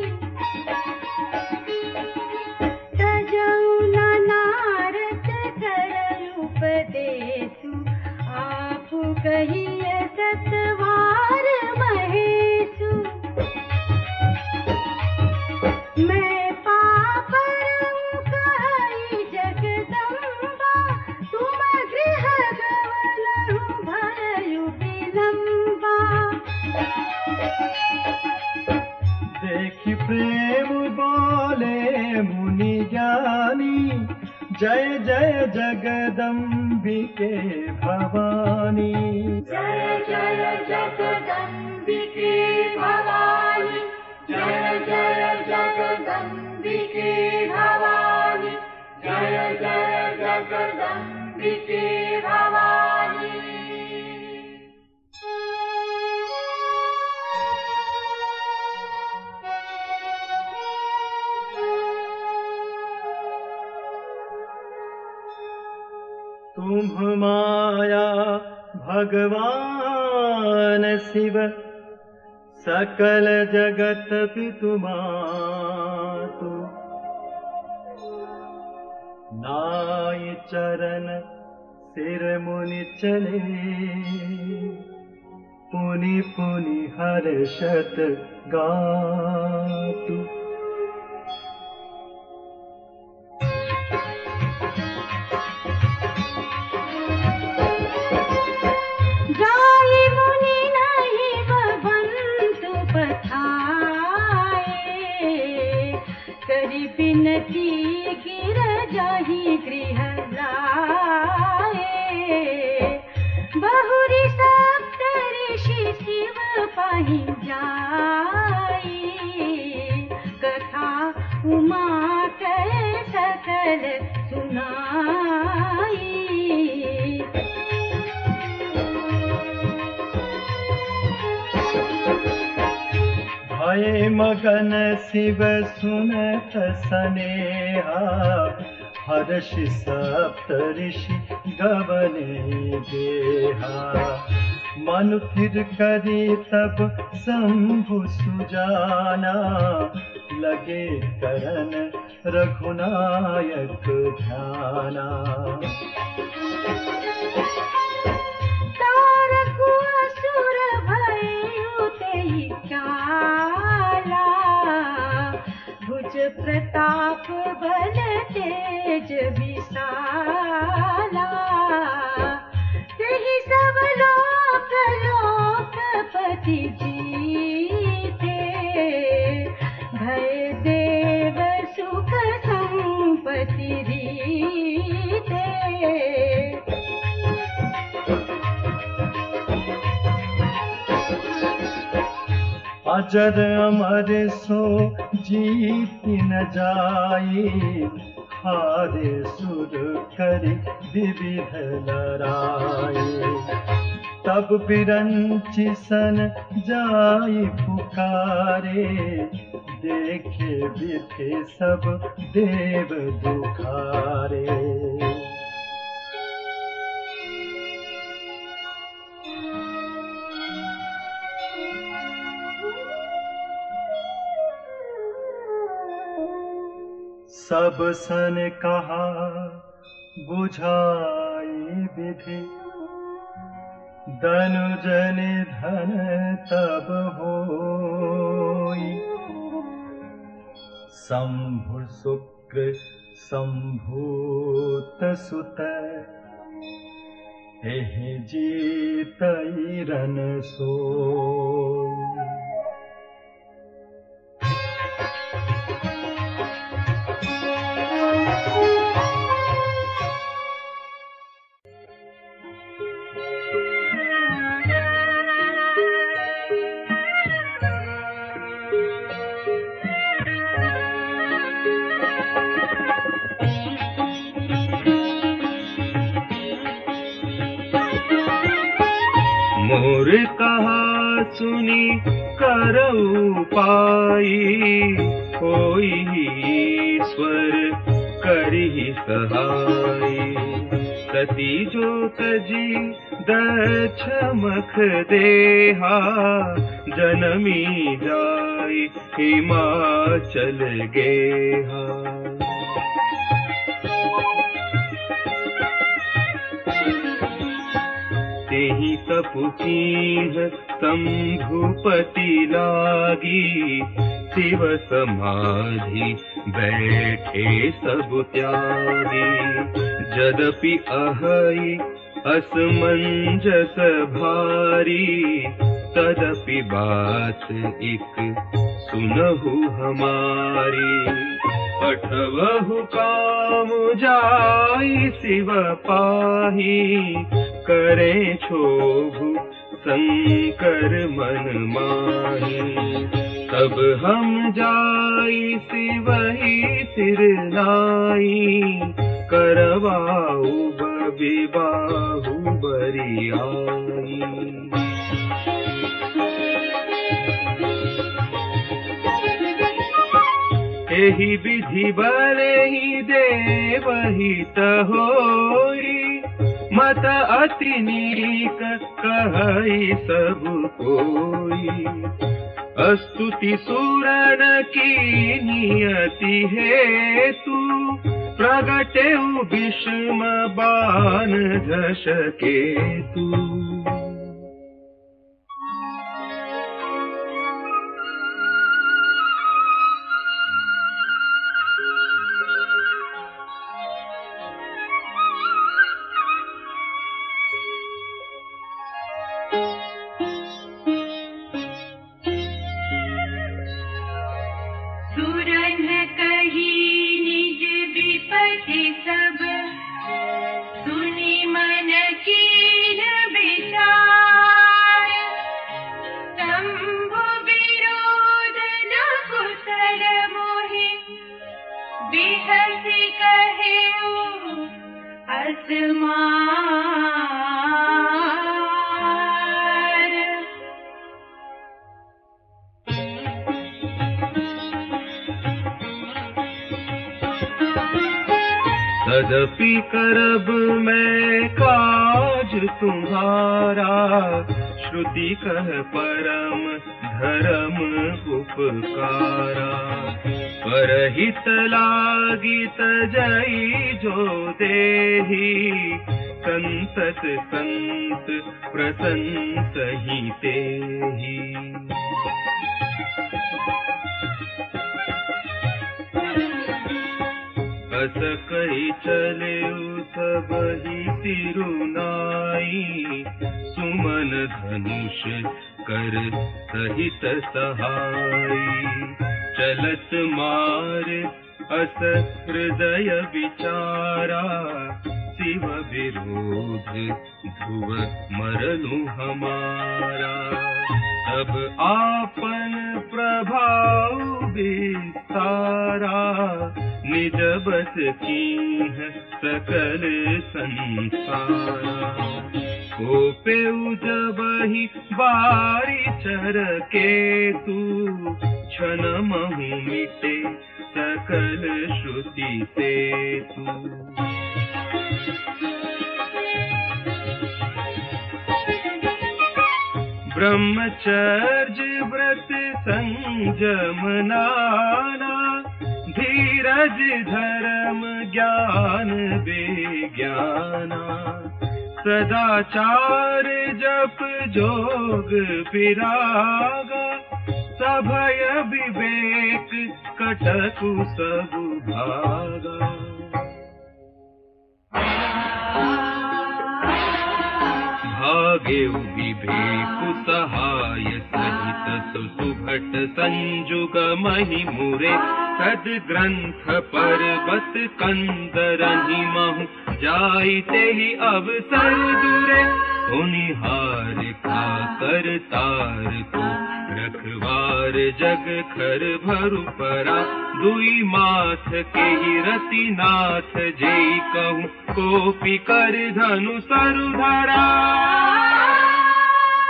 तजऊ न नारद कर उपदेशु, आप कहिए सतवार महेशु। मैं पापरऊ कहि जगदम्बा, तुम गृह गवलहु भयउ विलंबा। देखि प्रेम बोले मुनि ज्ञानी, जय जय जगदम्बिके भवानी। जय जय जगदम्बिके भवानी, जय जय जगदम्बिके भवानी, जय जय जगदम्बिके भवानी। तुम माया भगवान शिव, सकल जगत पितु मातु। नाई चरण सिर मुनि चले, पुनि पुनि हर्षत गातु। जाहि मुनि नहीं बबंतु पठाए, करि बिनती गिर जाहि गृह लाए। बहुरी सप्त ऋषि शिव पाहि जाई, कथा उमा कह सकल सुनाई। भये मगन शिव सुनत सनेहा, हर्षि सप्त ऋषि गवने देहा। मन फिर करी तब शंभु सुजाना, लगे करन रघुनायक ध्याना। तारक असुर भयउ तेहि काला, भुज प्रताप बल तेज विशाला। तेहि सब लोक लोकपति जीते, भय देव सुख संपत्ति रीते। अजर अमर सो जीत न जाई, हारे सुर करि विविध लड़ाई। तब बिरंचि सन जाई पुकारे, देखे बिथे सब देव दुखारे। सब सन कहा बुझाई विधि, दनुजन धन तब होई। शंभु शुक्र संभूत सुत, एहि जीतई रन सोई। मोर कहा सुनी करऊ पाई, कोई ईश्वर करहि सहाय। सती जो तजी दक्षमख देहा, जनमी जाय हिमाचल गेहा। तेहि तपु कीन्ह शंभुपति लागी, शिव समाधि बैठे सब त्यागी। यद्यपि अहै असमंजस भारी, तदपि बात एक सुनहु हमारी। पठवहु काम जाई शिव पाही, करें क्षोभु शंकर मन माही। तब हम जाई शिवहि सिर नाई, करवाऊ विबाहु बरियाई। एहि विधि बलहि देवहित होई, मत अति नीक कहै सब कोई। स्तुति सुरन की नियति हेतु, प्रगटेउ विषम बाण झषकेतु। तदपि करब मैं काज तुम्हारा, श्रुति कह परम धर्म उपकारा। परहित लागी तजई जो देहि, संतत संत प्रशंसहि तेहि। अस कहि चलेउ सबहि सिरुनाई, सुमन धनुष कर सहित सहाई। चलत मार अस हृदय विचारा, शिव विरोध ध्रुव मरनु हमारा। तब आपन प्रभाव विस्तारा, निज बस कीन्ह सकल संसारा। कोपेउ जबहि बारी चर केतु, क्षण महु मिटे सकल श्रुति सेतु। ब्रह्मचर्य व्रत संयम नाना, धीरज धर्म ज्ञान विज्ञाना। सदाचार जप जोग विरागा, सभय विवेक कटकु सब भागा। भाग्यउ विवेकु सहाय सहित, सुसुभट संजुग महि मुरे। सद ग्रंथ पर्वत कंदरहि महु, जाइते ही अवसर दुरे। होनिहार का करतार को, रखवार जग खर भरु परा। दुई माथ के ही रति नाथ, जेई कहूँ कोपी कर धनु सरु धरा।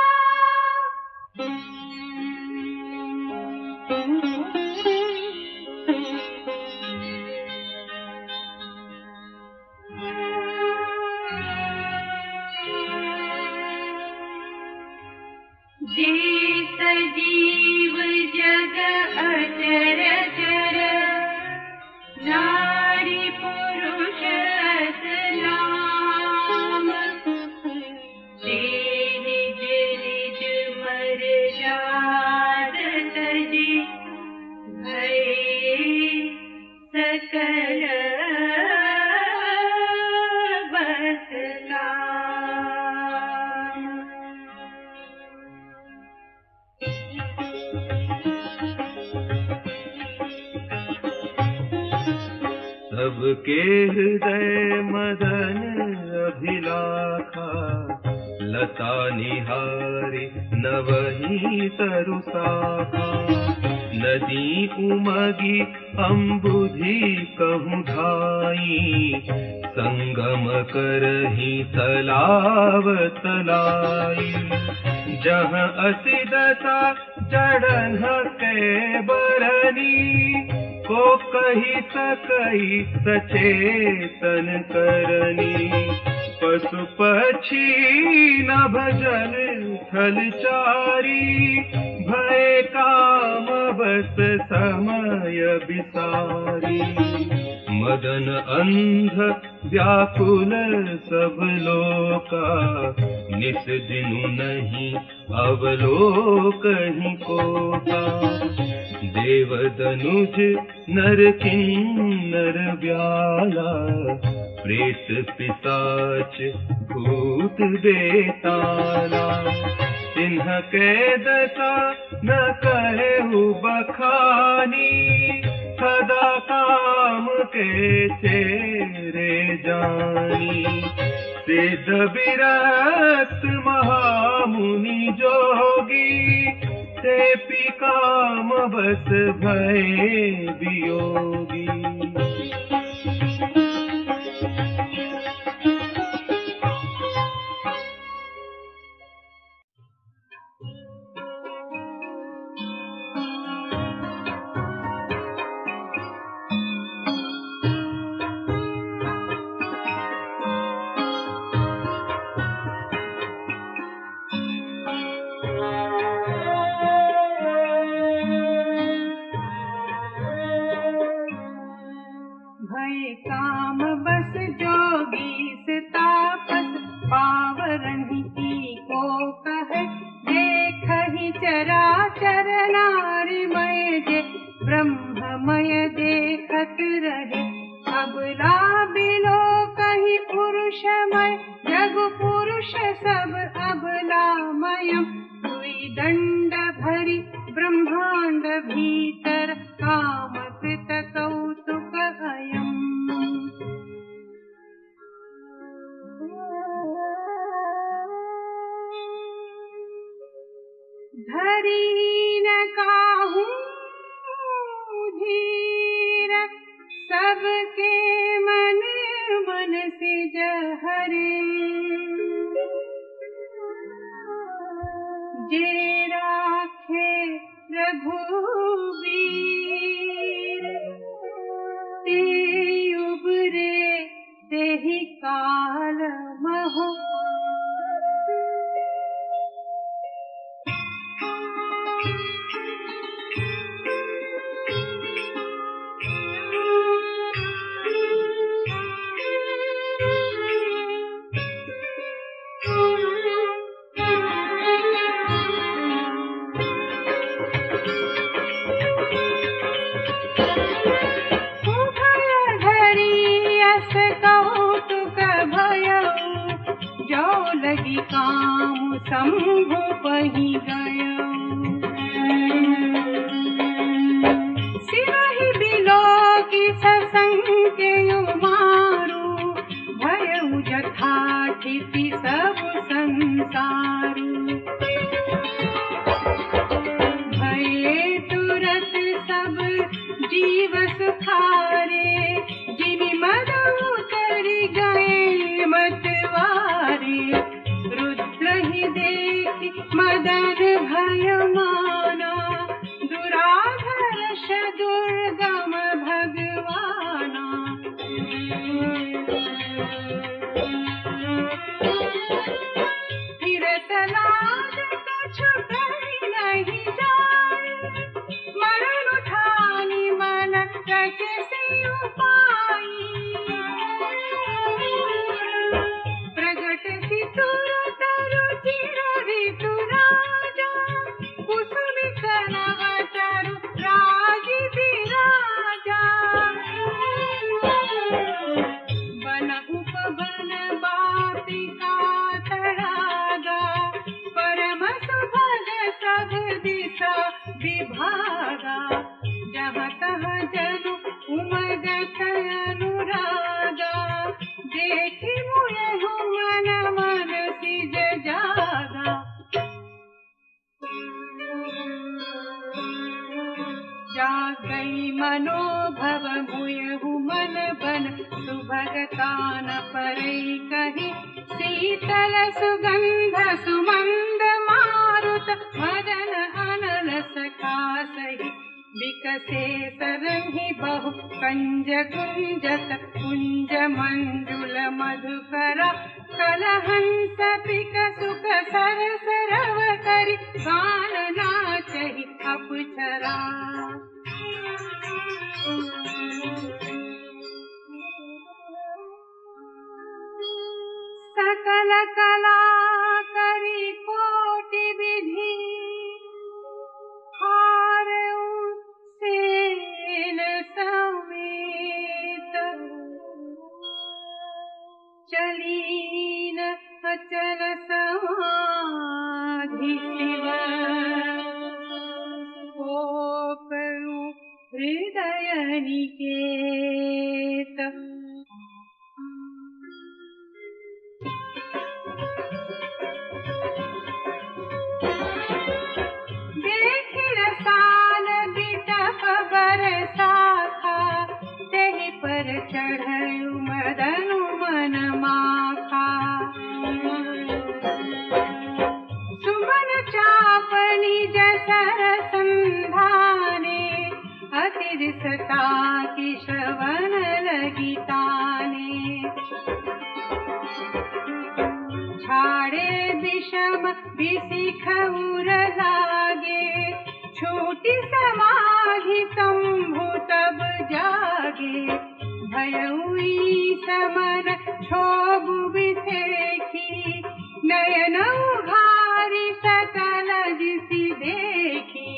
जे सजीव जग अचर चर नारी पुरुष असलाम जे निज निज मर जात तजी भय सकल सबके हृदय मदन अभिलाखा लता निहारे नवही तरुसाखा नदी उमगी अम्बुधि कहूँ धाई संगम करही तलाव तलाई जहाँ असी दशा जड़न के बरनी को कही सकई सचेतन करनी पशु पक्षी न भजन थल चारी भय काम बस समय बिसारी मदन अंध व्याकुल सब लोका निस दिनु नहीं अवलोक ही कोका देव दनुज नर किन्नर ब्याला प्रेत पिशाच भूत बेताला तिन्ह के दशा न कहु बखानी सदा काम के चेरे जानी सिद्ध विरक्त महामुनि जोगी ते पी काम बस भय वियोगी फिरत लाज कछु गई मनोभव मुयहु मन बन सुभगतान परई कही शीतल सुगंध सुमंद मारुत मदन अनल सखा सही विकसे सरहि बहु कंज कुंजत कुंज मंजुल मधुकरा कलहंस पिक सुख सर सरव करि गान नाचहि अपचरा सकल कला करी कोटि विधि हारऊ सेन समेत चलीन अचल समाधि शिव गोपरू हृदय निकेत देखि रसाल बिटप बरसाखा तेहि पर चढ़ऊ मदनु मन माखा सुमन चापनी जसर संधाने अतिरसता की श्रवण लगी ताने छाड़े विषम विशिख उर लागे छूटी समाधि शंभु तब जागे भयउई समन क्षोभु विसेखी नयन उघारी सकल दिशि देखी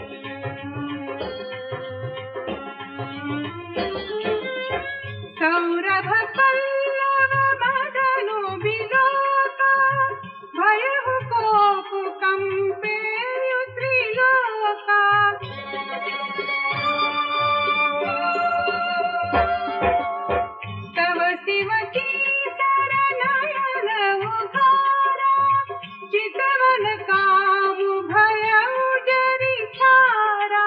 सौरभ पल्लव मदनु विलोका भयहु कोप कंपे त्रिलोका तव शिव की शरणयन उघारा चितवन कामु भयउ जरि छारा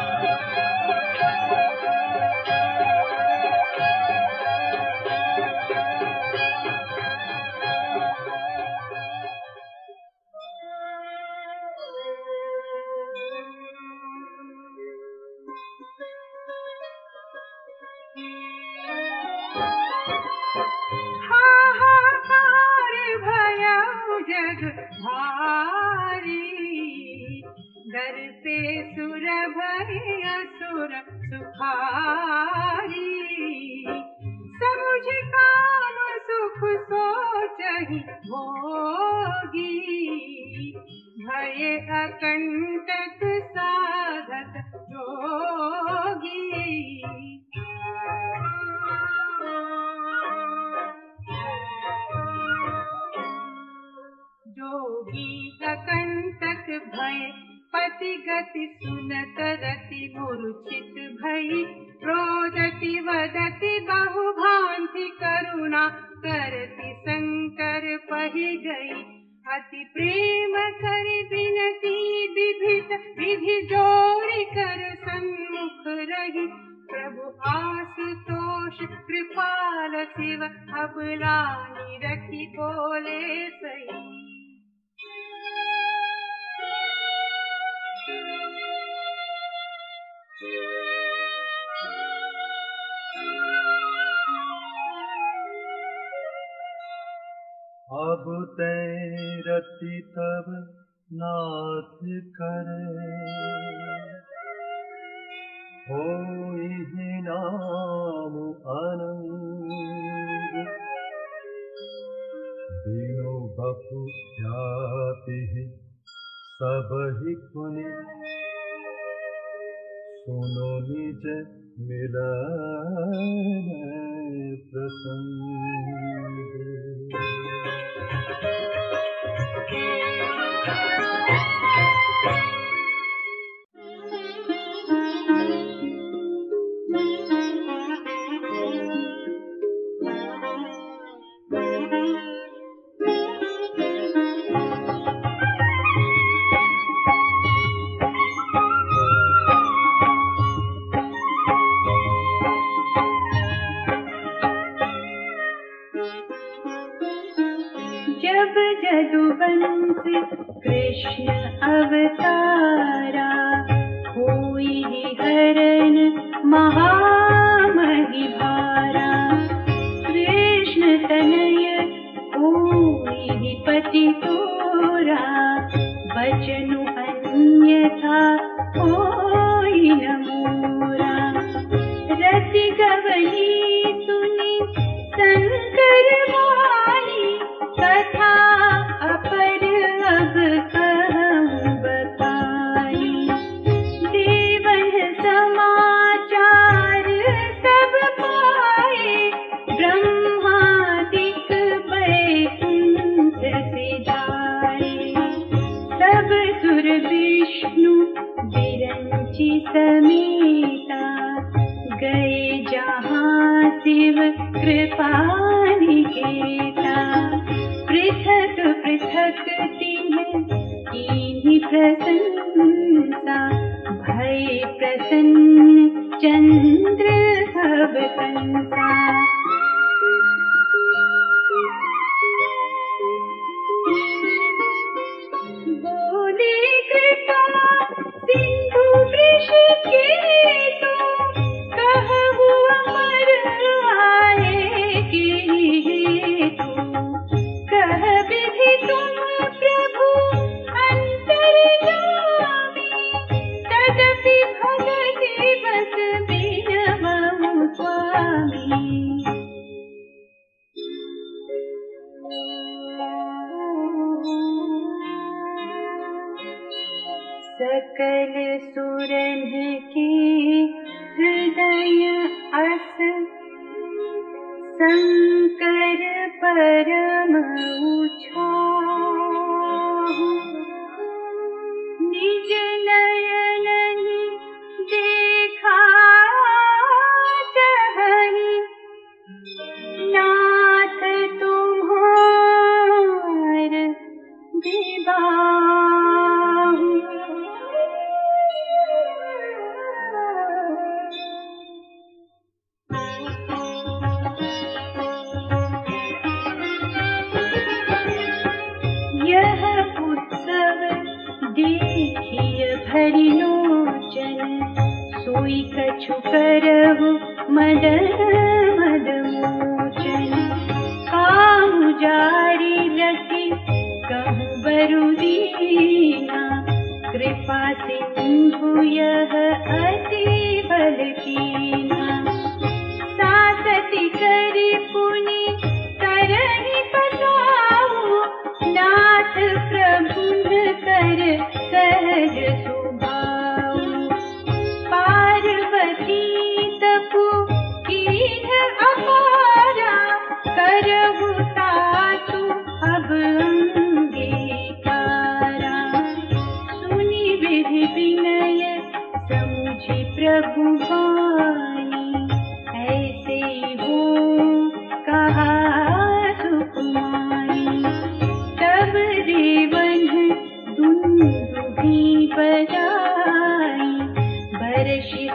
हाहाकार भयउ जग भारी दर पे सुर भय असुर सुखारी समुझ काम सुख सोचहि भोगी भय अकंटक साधक जोगी जोगी अकंटक भय पति गति सुनत रति मूर्छित भई रोदति वदति बहु भांति करुणा करति शंकर पहि गई अति प्रेम करि बिनती विभित विधि जोरि कर सन्मुख रही प्रभु आशुतोष कृपाल शिव अबलानी रखी बोले सही अब तैरति तब नाथ करे होई नाम अनंग बिनु बपु ख्याति सबहि पुनि सुनो निज मिलन प्रसंग कृष्ण अवतारा होई हरण महामहि भारा। कृष्ण तनय होई पति तोरा बचनु अन्यथा होई न मोरा। रति गवली सुनी शंकर वाणी कथा अपर अब कहूँ बताई। देवन समाचार सब पाए ब्रह्मादिक बैकुंठ से जाए। सब सुर विष्णु विरंची समेता गए जहाँ शिव कृपा निकेता। पृथक पृथक तिन्ह कीन्ही प्रशंसा भय प्रसन्न चंद्र सब कंसा। बोले कृपा सिंधु वृष केतु कहु अमर आए के हेतु। कह विधि तुम प्रभु अंतर्यामी तदपि भगति बस बिनवहु स्वामी। सकल सुरन के हृदय अस शंकर परम उछाहु। निज नयन देखा चाहि नाथ तुम्हार विबाहु। यह उत्सव देखिय भरि लोचन सोई कछु करहु मदन मद मोचन। काहु जारी रखी कहु बरु दीना कृपा सिंधु यह अति बल कीना। सासति करि पुनि करहि पसाऊ नाथ प्रभुन कर सहज सुभाऊ। पार्वती तपु कीन्ह अपारा करहु तासु अब अंगीकारा। सुनि विधि विनय समुझि प्रभु वाणी ऐसे हो कहा सुकुमारी। तब देवन दुंदुभि बजाई बरषि